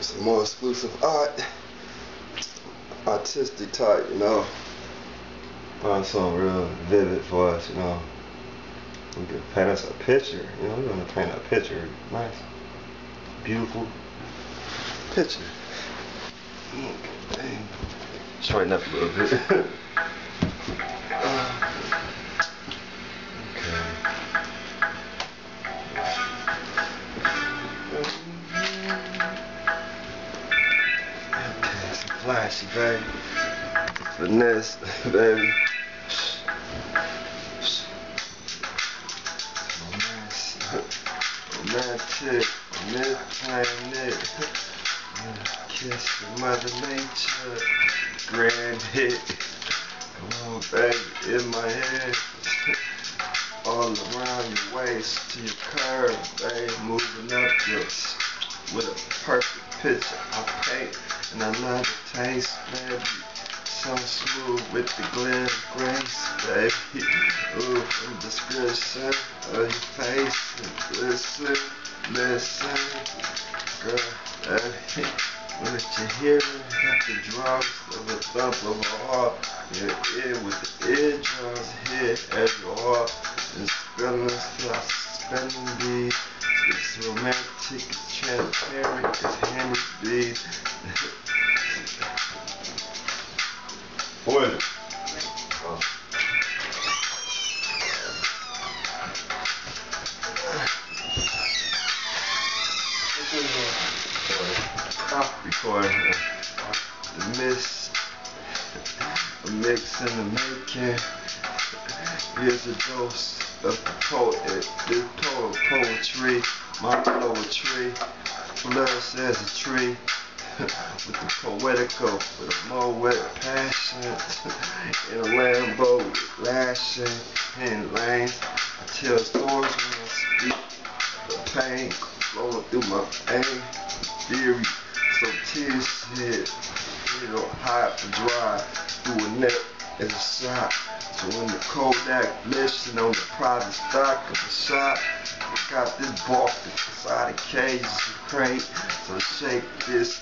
Speaker 12: some more exclusive art, artistic type, you know. Find something real vivid for us, you know. We can paint us a picture, you know. We're gonna paint a picture, nice, beautiful picture. Okay. Straighten up a little bit. uh, Flashy, baby. Finesse, baby. Romantic on this planet. Kiss your mother nature. Grand hit. Come on, baby, in my head. All around your waist to your curve, baby. Moving up just with a perfect picture I paint. And I love the taste, baby. So smooth with the glare of grace, baby. Ooh, from the description of your face. Listen, listen, girl, baby. When you hear it, got the drums of a thump of a heart. Your ear with the eardrums here at your heart. And spelling like spelling bees. It's romantic, it's transparent, it's handy bees. Boy. Oh. Before the mist, a mix in the making. Here's a dose of the poet, this poet poetry, my poetry, flourishes as a tree. With the poetical, with a more wet passion, in a Lambo lashing, in lanes. I tell stories when I speak, the pain flowing through my vein, theory, so tears hit, you know, hot and dry, through a neck as a shot. So when the Kodak mission on the private stock of the shot, I got this bark inside the cage, crate, so shake this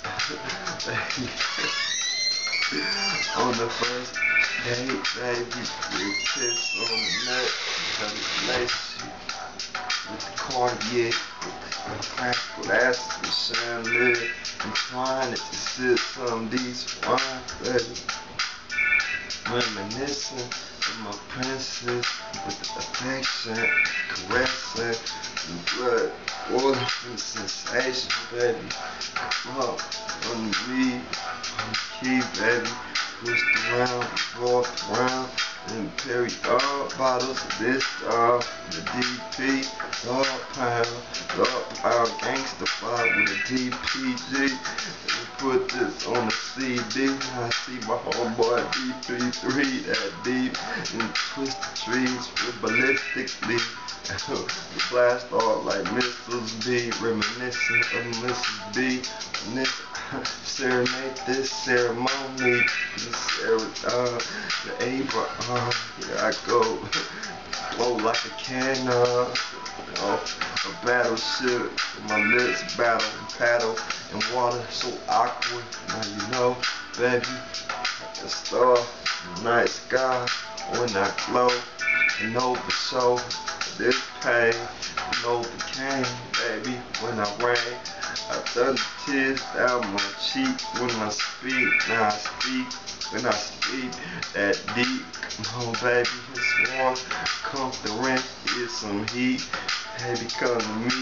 Speaker 12: on the first date, baby, you kiss on the neck, tell me lace you with the Cartier, with the classical acid, the chandelier, entwined it to sit some these wine, baby, reminiscing of my princess with the affection, caressing, the blood, water, and sensation, baby. Come up on the weed, on the key, baby. Twist around, walk around, and carry all bottles of this dog, the D P, dog pound, dog pound, gangsta fight with a D P G. And put this on the C D. I see my homeboy D thirty-three that deep, and twist the trees with ballistically. The blast off like missiles be reminiscent of Missus B. And this serenade this ceremony, the serenade, the Abraham. Here I go, blow like a cannon, you know, a battleship. My lips battle and paddle in water so awkward. Now you know, baby, like a star, night sky when I glow, and over so. This pain, Novocaine, baby, when I rain. I thunder tears down my cheek when I speak. Now I speak, when I speak, that deep. Oh, baby, it's warm, comforting, here's some heat. Baby, come to me.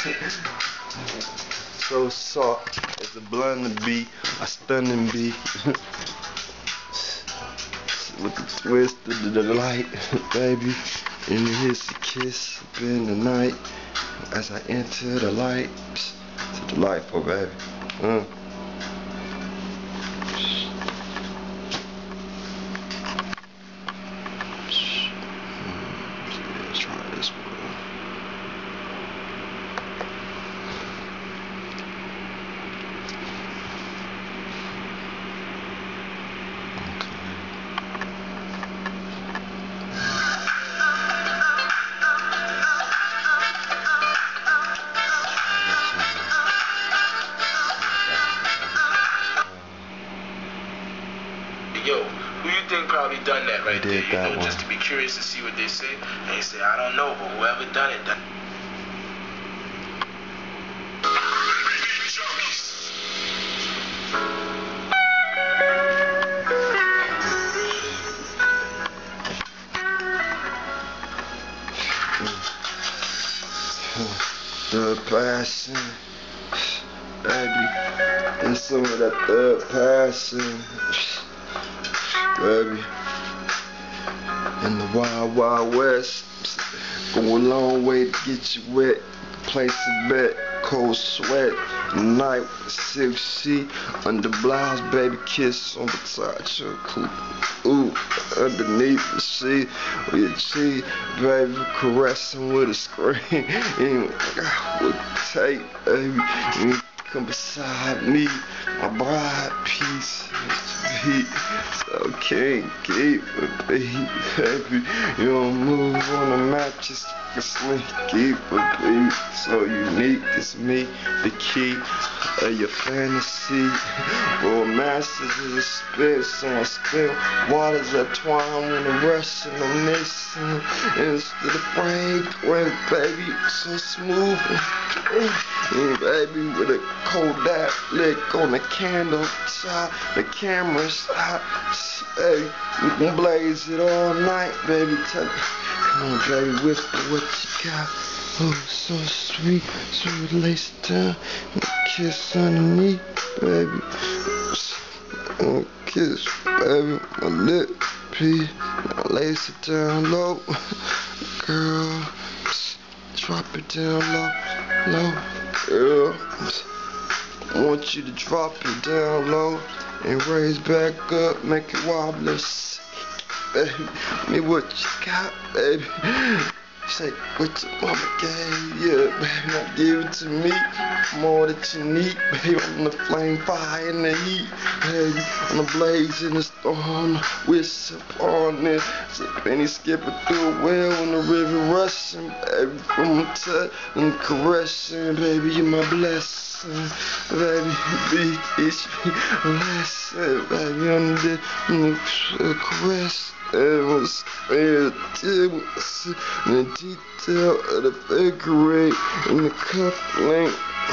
Speaker 12: So soft as a blunted bee, a stunning bee. With the twist of the light, baby. And here's a kiss in the night as I enter the light. It's delightful, baby. Uh. Let's try this one.
Speaker 11: right
Speaker 12: did
Speaker 11: there, you
Speaker 12: that
Speaker 11: know,
Speaker 12: one.
Speaker 11: just to be curious to see what they say. And they say, I don't know, but whoever done it, done
Speaker 12: Third passion, baby. There's some of that third passion, baby. In the wild, wild west, go a long way to get you wet. Place a bet, cold sweat, night, silk sheet, under blouse, baby kiss on the side, your cool. Ooh, underneath the sheet, with your cheek, baby, caressing with a screen. And I would take, baby, and you come beside me, my bride piece, beat, so can't keep it, baby, baby. You don't move on the mattress, sleep, keep it, beat, so unique, it's me, the key of your fantasy. Romances is a spit, so I spill waters that twine when the rushing on this. Instead of fragrant, baby, so smooth and clean, baby, with a Kodak flick on the candle shot, the camera shot, hey, we can blaze it all night, baby. Tell me, come on, baby, whisper what you got. Oh, so sweet, sweet lace down, kiss underneath, baby. Oh, kiss, baby, my lip piece. Now lace it down low, girl. Drop it down low, low, girl. I want you to drop it down low and raise back up, make it wobble. Baby, me what you got, baby. Say what your mama gave you, baby. Now give it to me, more that you need, baby. I'm the flame, fire, and the heat, baby. I'm the blaze in the storm, whistle on it. So penny skipping through a well in the river rushing, baby. From my touch and caressing, baby. You're my blessing, baby. Be each blessing, baby. I'm the, I'm the caress. It was the detail of the figure eight and the cuff link.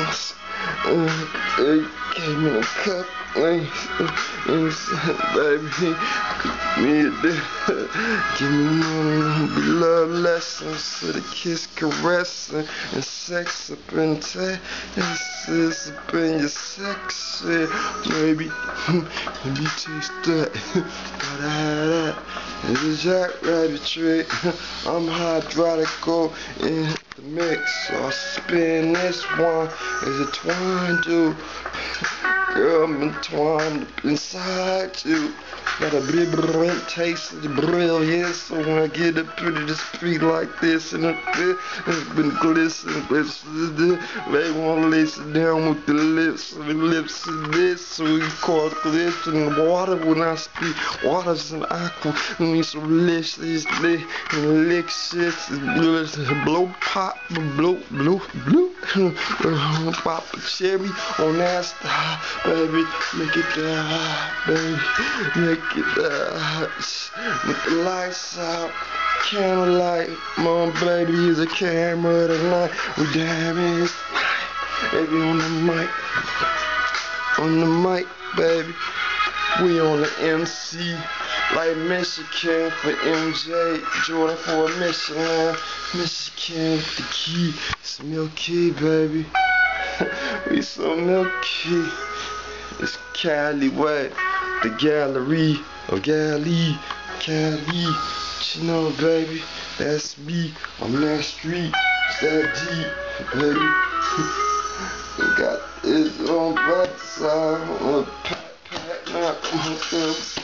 Speaker 12: It gave me the cuff link and said, baby, cook me a dinner. Give me one love lessons so the kiss caressing and sex up in the this up in your sexy, baby. Let me taste that. Gotta have that. It's a jackrabbit trick. I'm hydraulical in the mix. So I spin this one as a twine do. Girl, I'm entwined up inside you. Got a brilliant taste of the brilliance. So when I get up into the street like this, and it's been glistening, glistening. They wanna lace it down with the lips, and the lips of this. So we call it glistening water when I speak. Water's an aqua, and we so delicious, and lick shit, blow pop, blow, blow, blow. Pop a cherry on that star, baby. Make it die, baby. Make it die. With the lights out, candlelight. Mom, baby, is a camera tonight. We damage, baby, on the mic, on the mic, baby. We on the M C. Like Michigan for M J, Jordan for a Michelin. Michigan with the key, it's milky, baby. We so milky. It's Cali way, the gallery of Galley, Cali. But you know, baby, that's me. I'm that street, it's that deep, baby. We got this on the side, on the pat, pat, not on the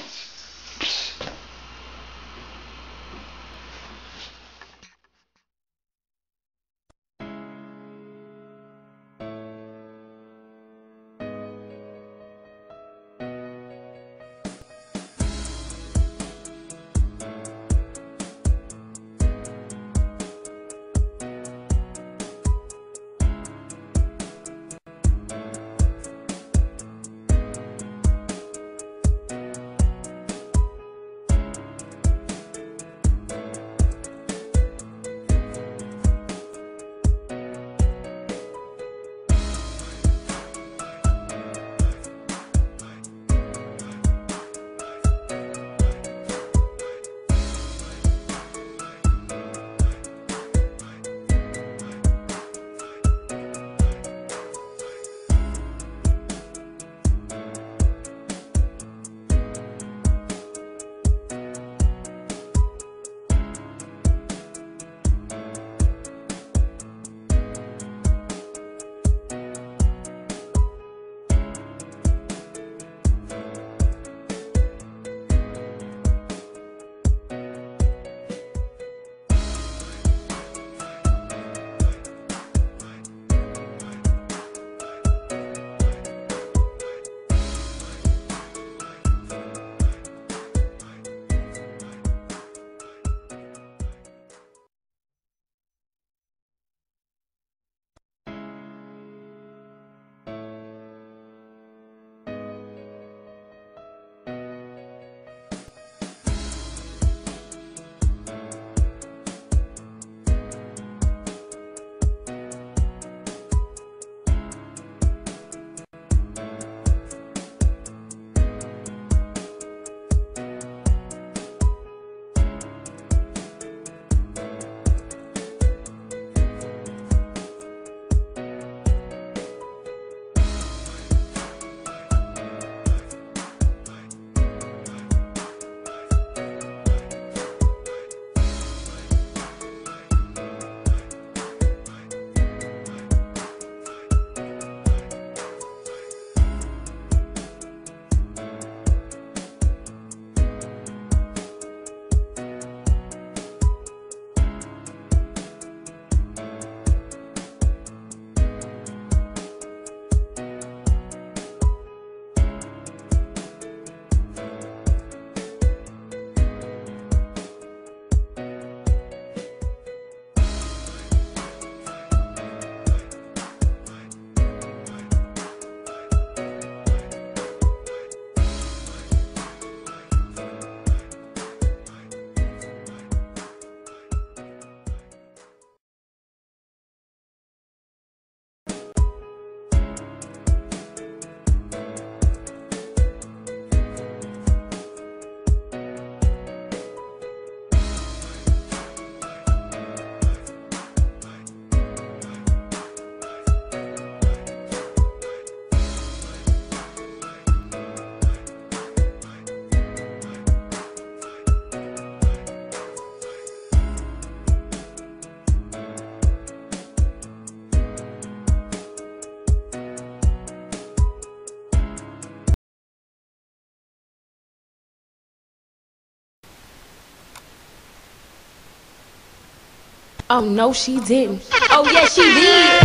Speaker 13: Oh, no, she didn't. Oh, yes, she did.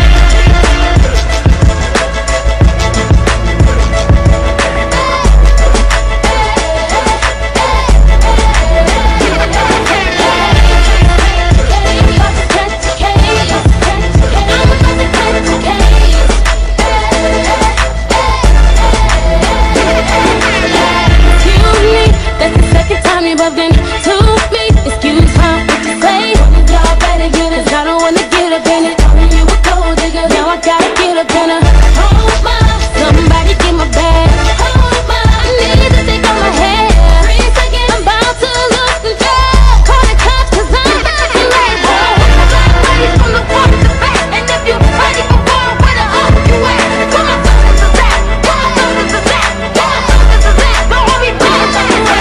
Speaker 13: Been to me, excuse her, what you say? Y'all better get it, 'cause I don't wanna get up in it. Calling you a gold digger, now I gotta get up in her. Hold my, somebody get my bag. Hold my, I need to take on my hair. Three seconds, I'm about to lose control. Call the cops 'cause I'm about to let go. Everybody's from the front to the back, and if you're ready for war, where the up you at? Come on, soldiers is that? Come on, soldiers is that? Come on, soldiers is that? Don't worry about it.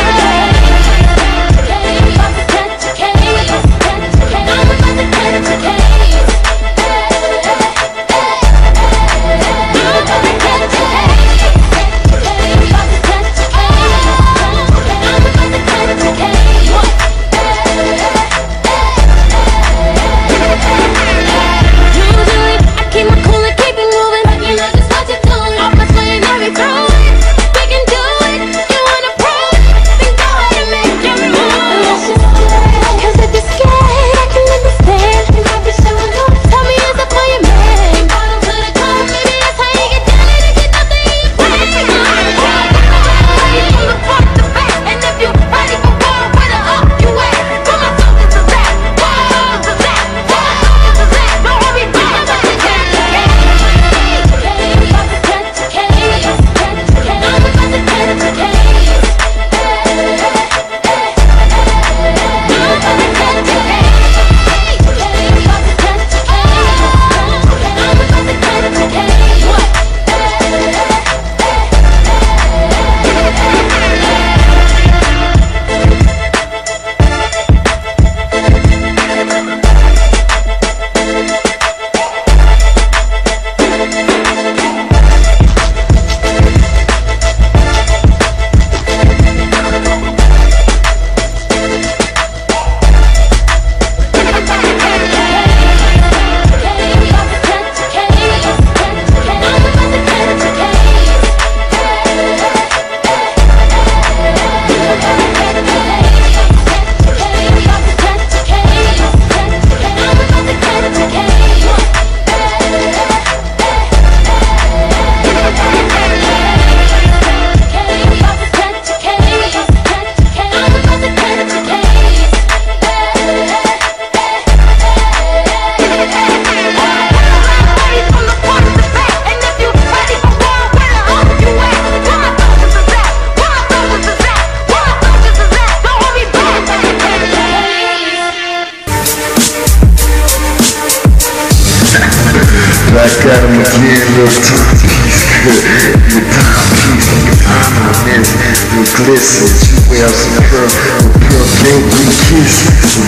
Speaker 8: Back at him again, little timepiece, good. Your timepiece, your diamond, your glisten. You wear some pearl, with pearl pink, we kiss.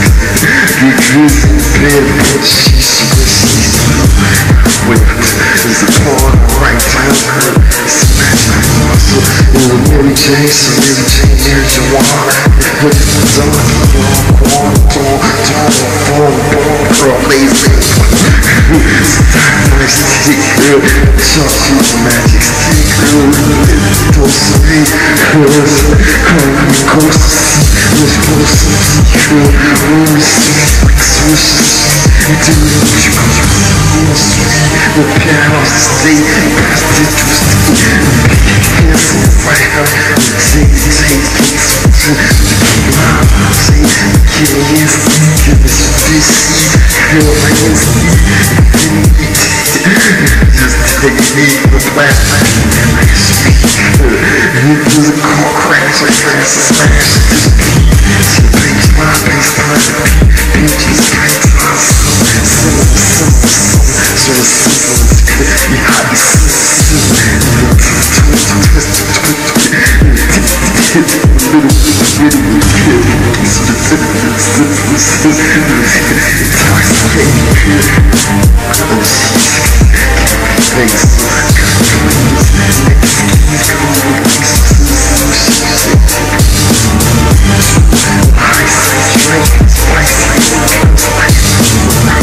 Speaker 8: You dress in bed, but she's she's with is a pawn, right time, her. It's a magic muscle. It was Mary Jane, so Mary Jane, Mary Joanne. Put it on, on, on, on, on, on, pearl lazy. Nice stick, girl. Chocolate magic stick, girl. Don't say, girls. Call me close to see. Let's go see, girl. When we see, like swishes. You do it, you go. Real sweet. The penthouse estate. Past it, you stay. Hands on fire. Take, take, take. Say, get in, give us a fish. Girl, I can see. Just take me the plastic and I speak. It was a car crash, I crash, smash. She plays my baseline, bitches, kites, simple, simple, simple, so simple, you hot, you simple, twist, twist, twist, twist, little, little, specific, specific, intoxicating, thanks. Spicy, drink, spicy, spicy,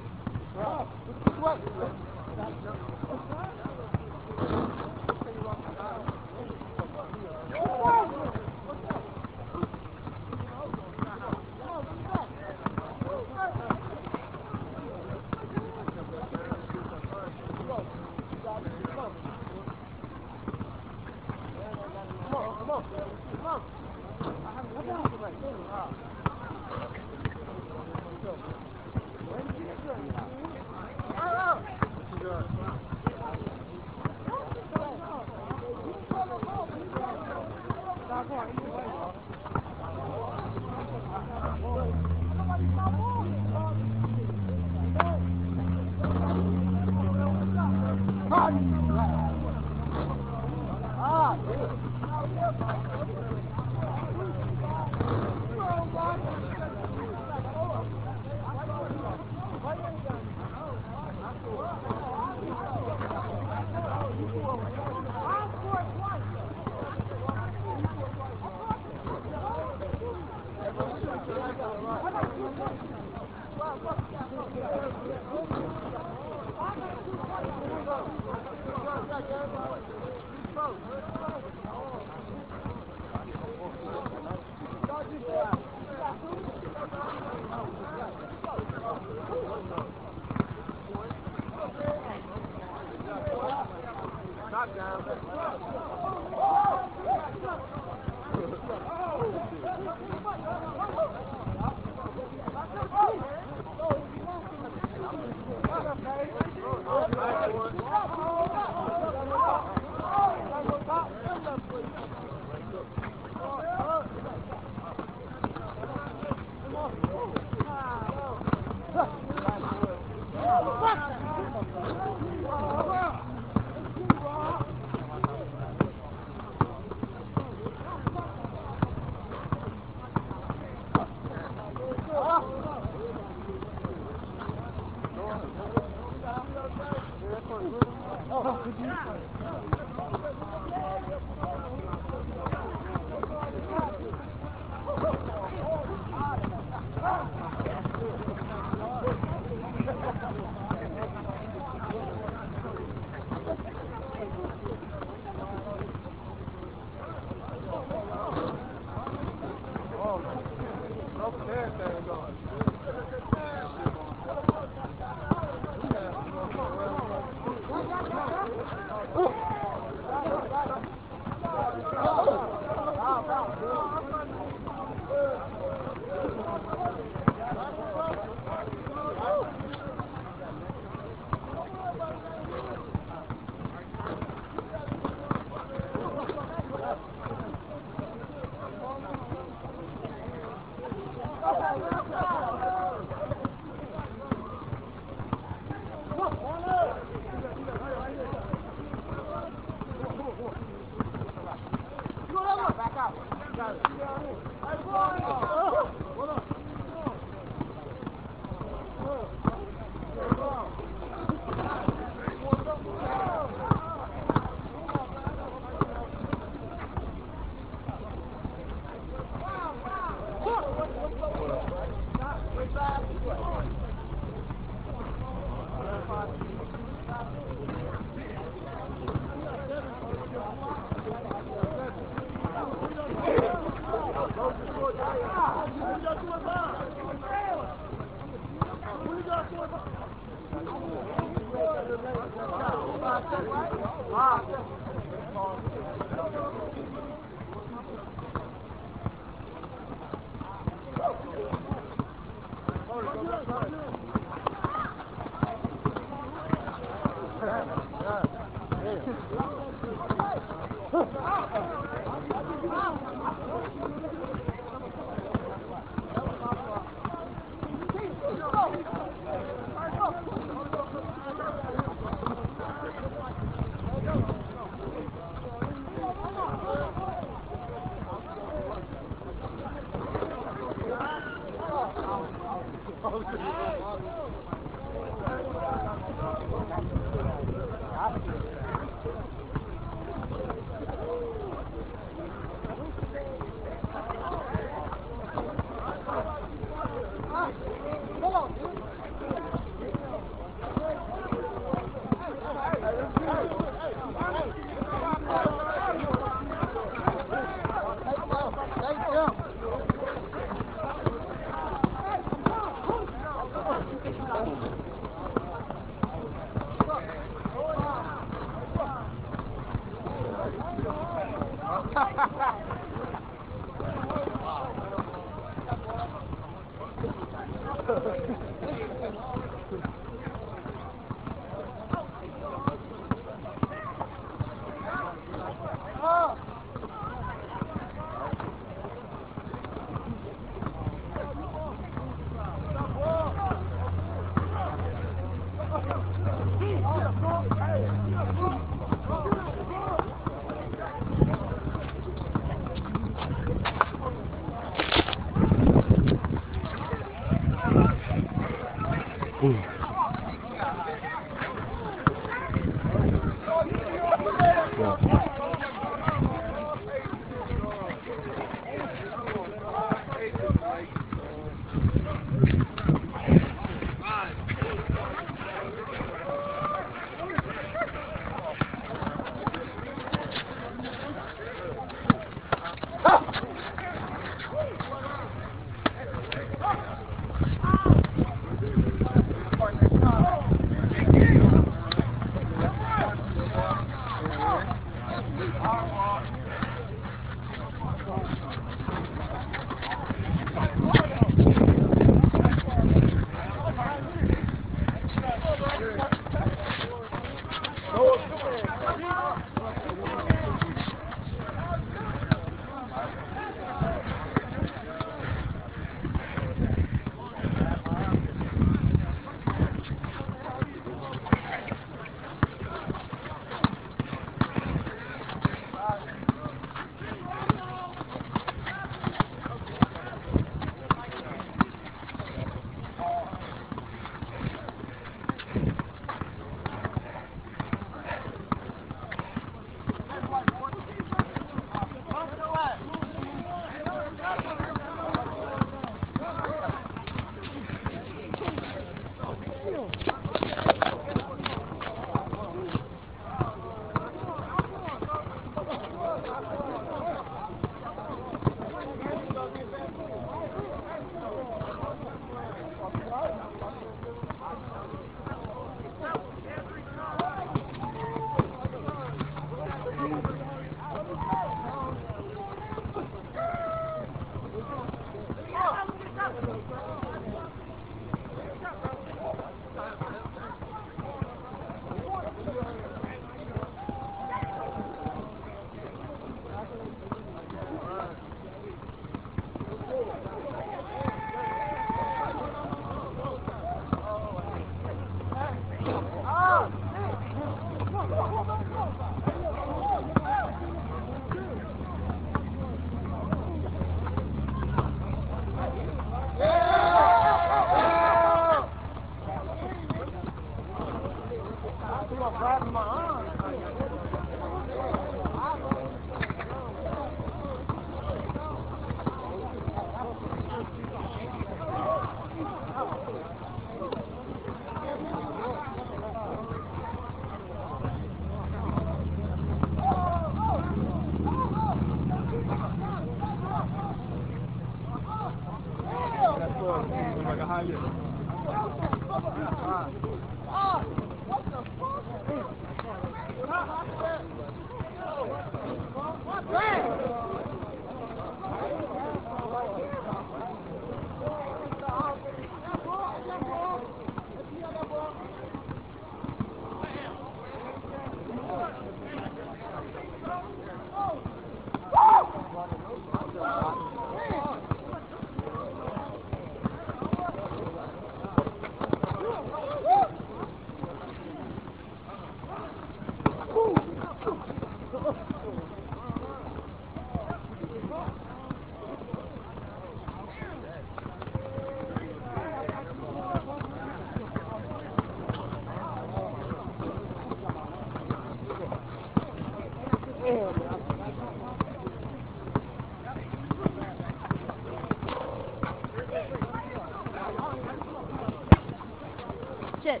Speaker 13: Shit.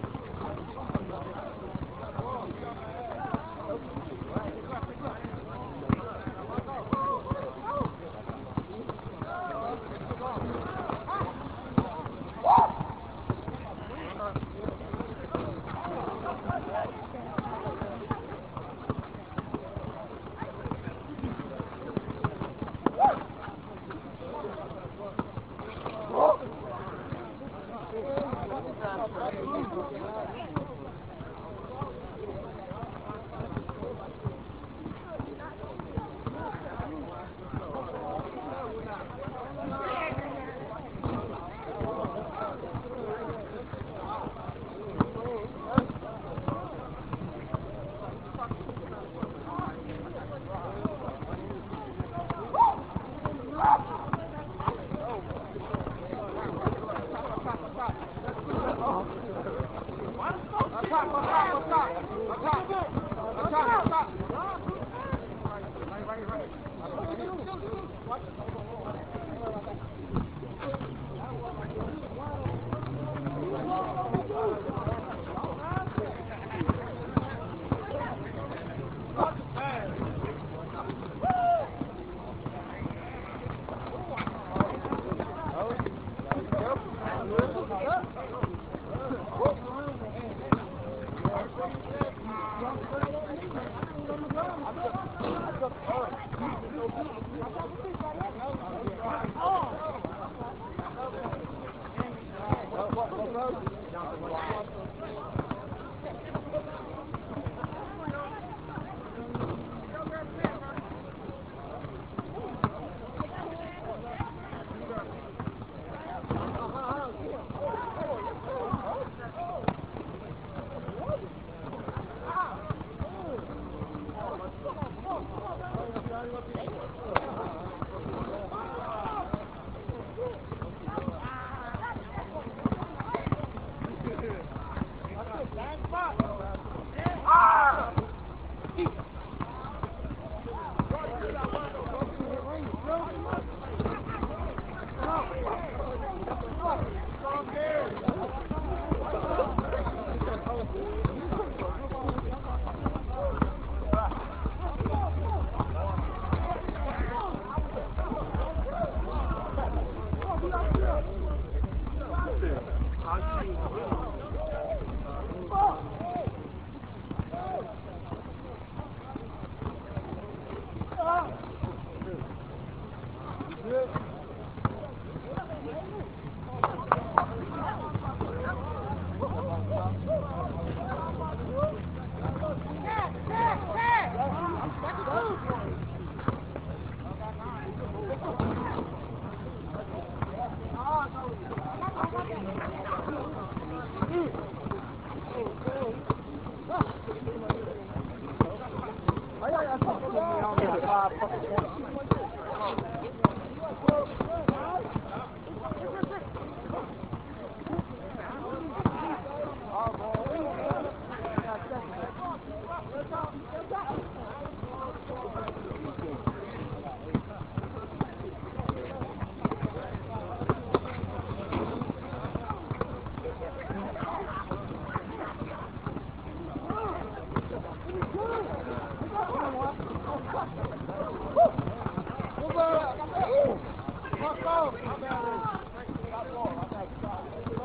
Speaker 14: Let's go.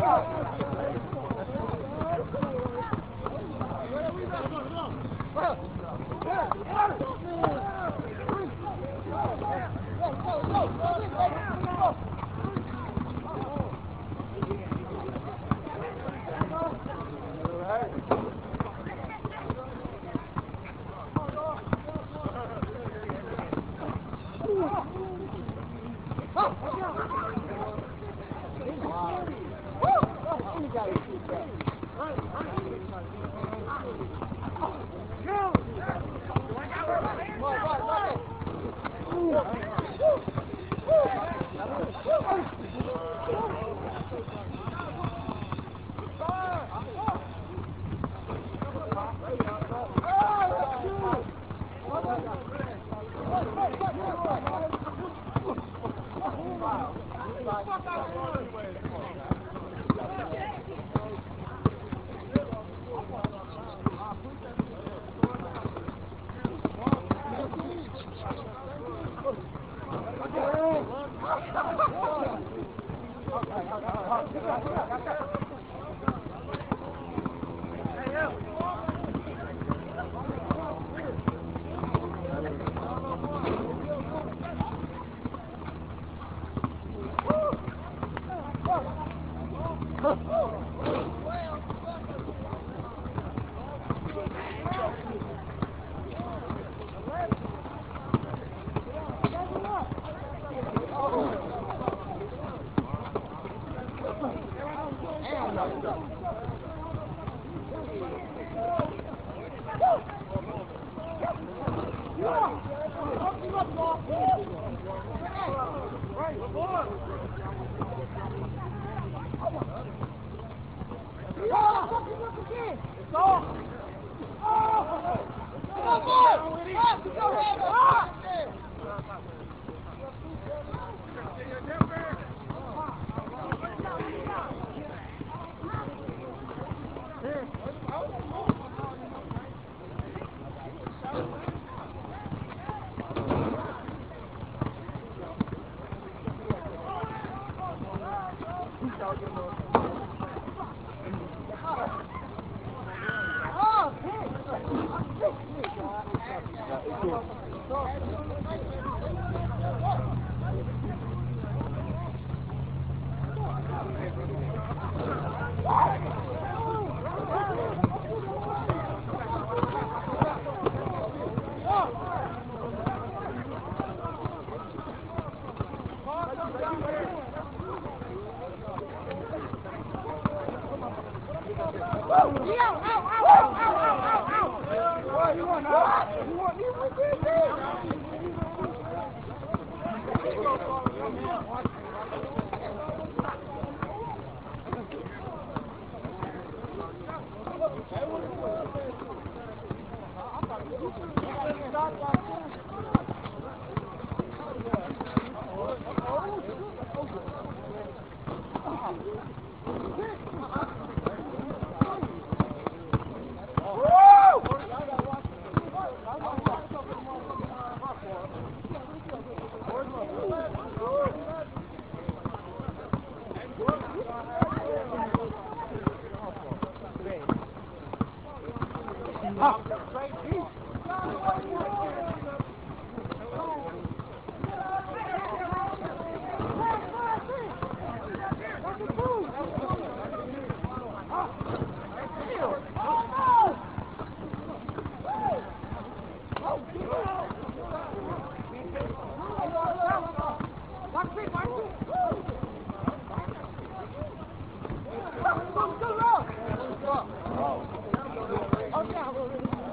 Speaker 14: Oh, yeah.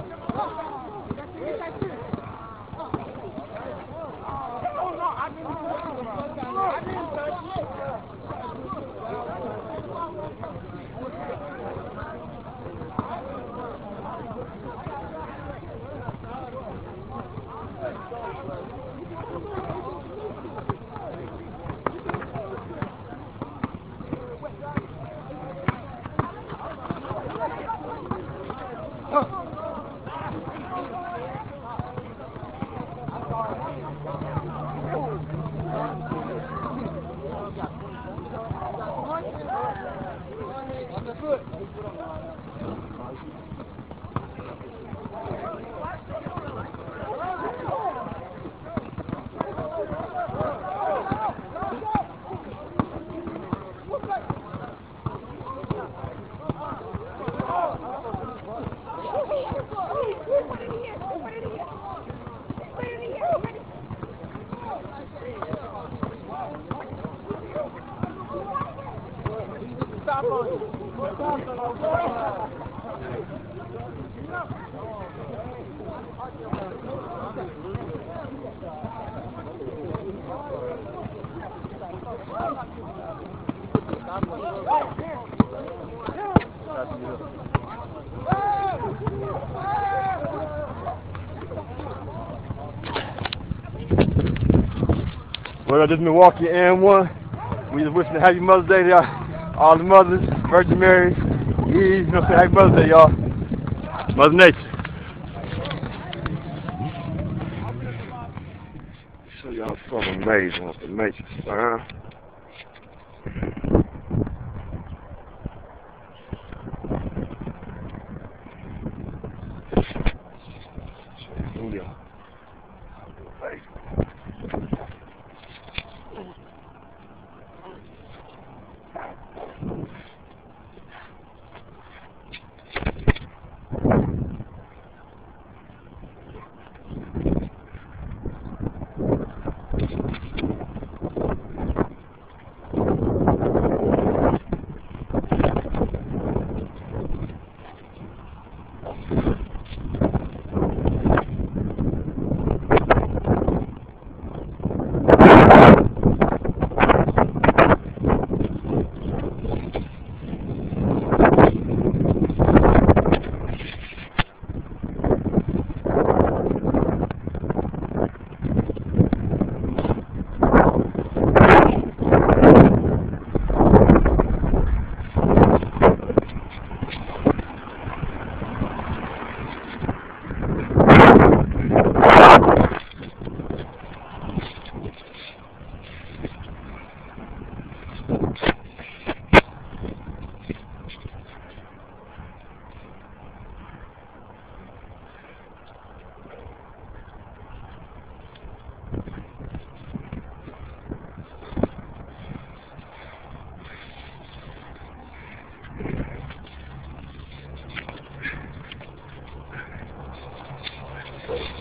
Speaker 14: Well, this is Milwaukee M one. We just wishing a happy Mother's Day to y'all, all the mothers, Virgin Mary, Eve, you know, say happy Mother's Day, y'all. Mother Nature. So y'all fucking amazing with the Matrix, huh? Yeah. Thank you.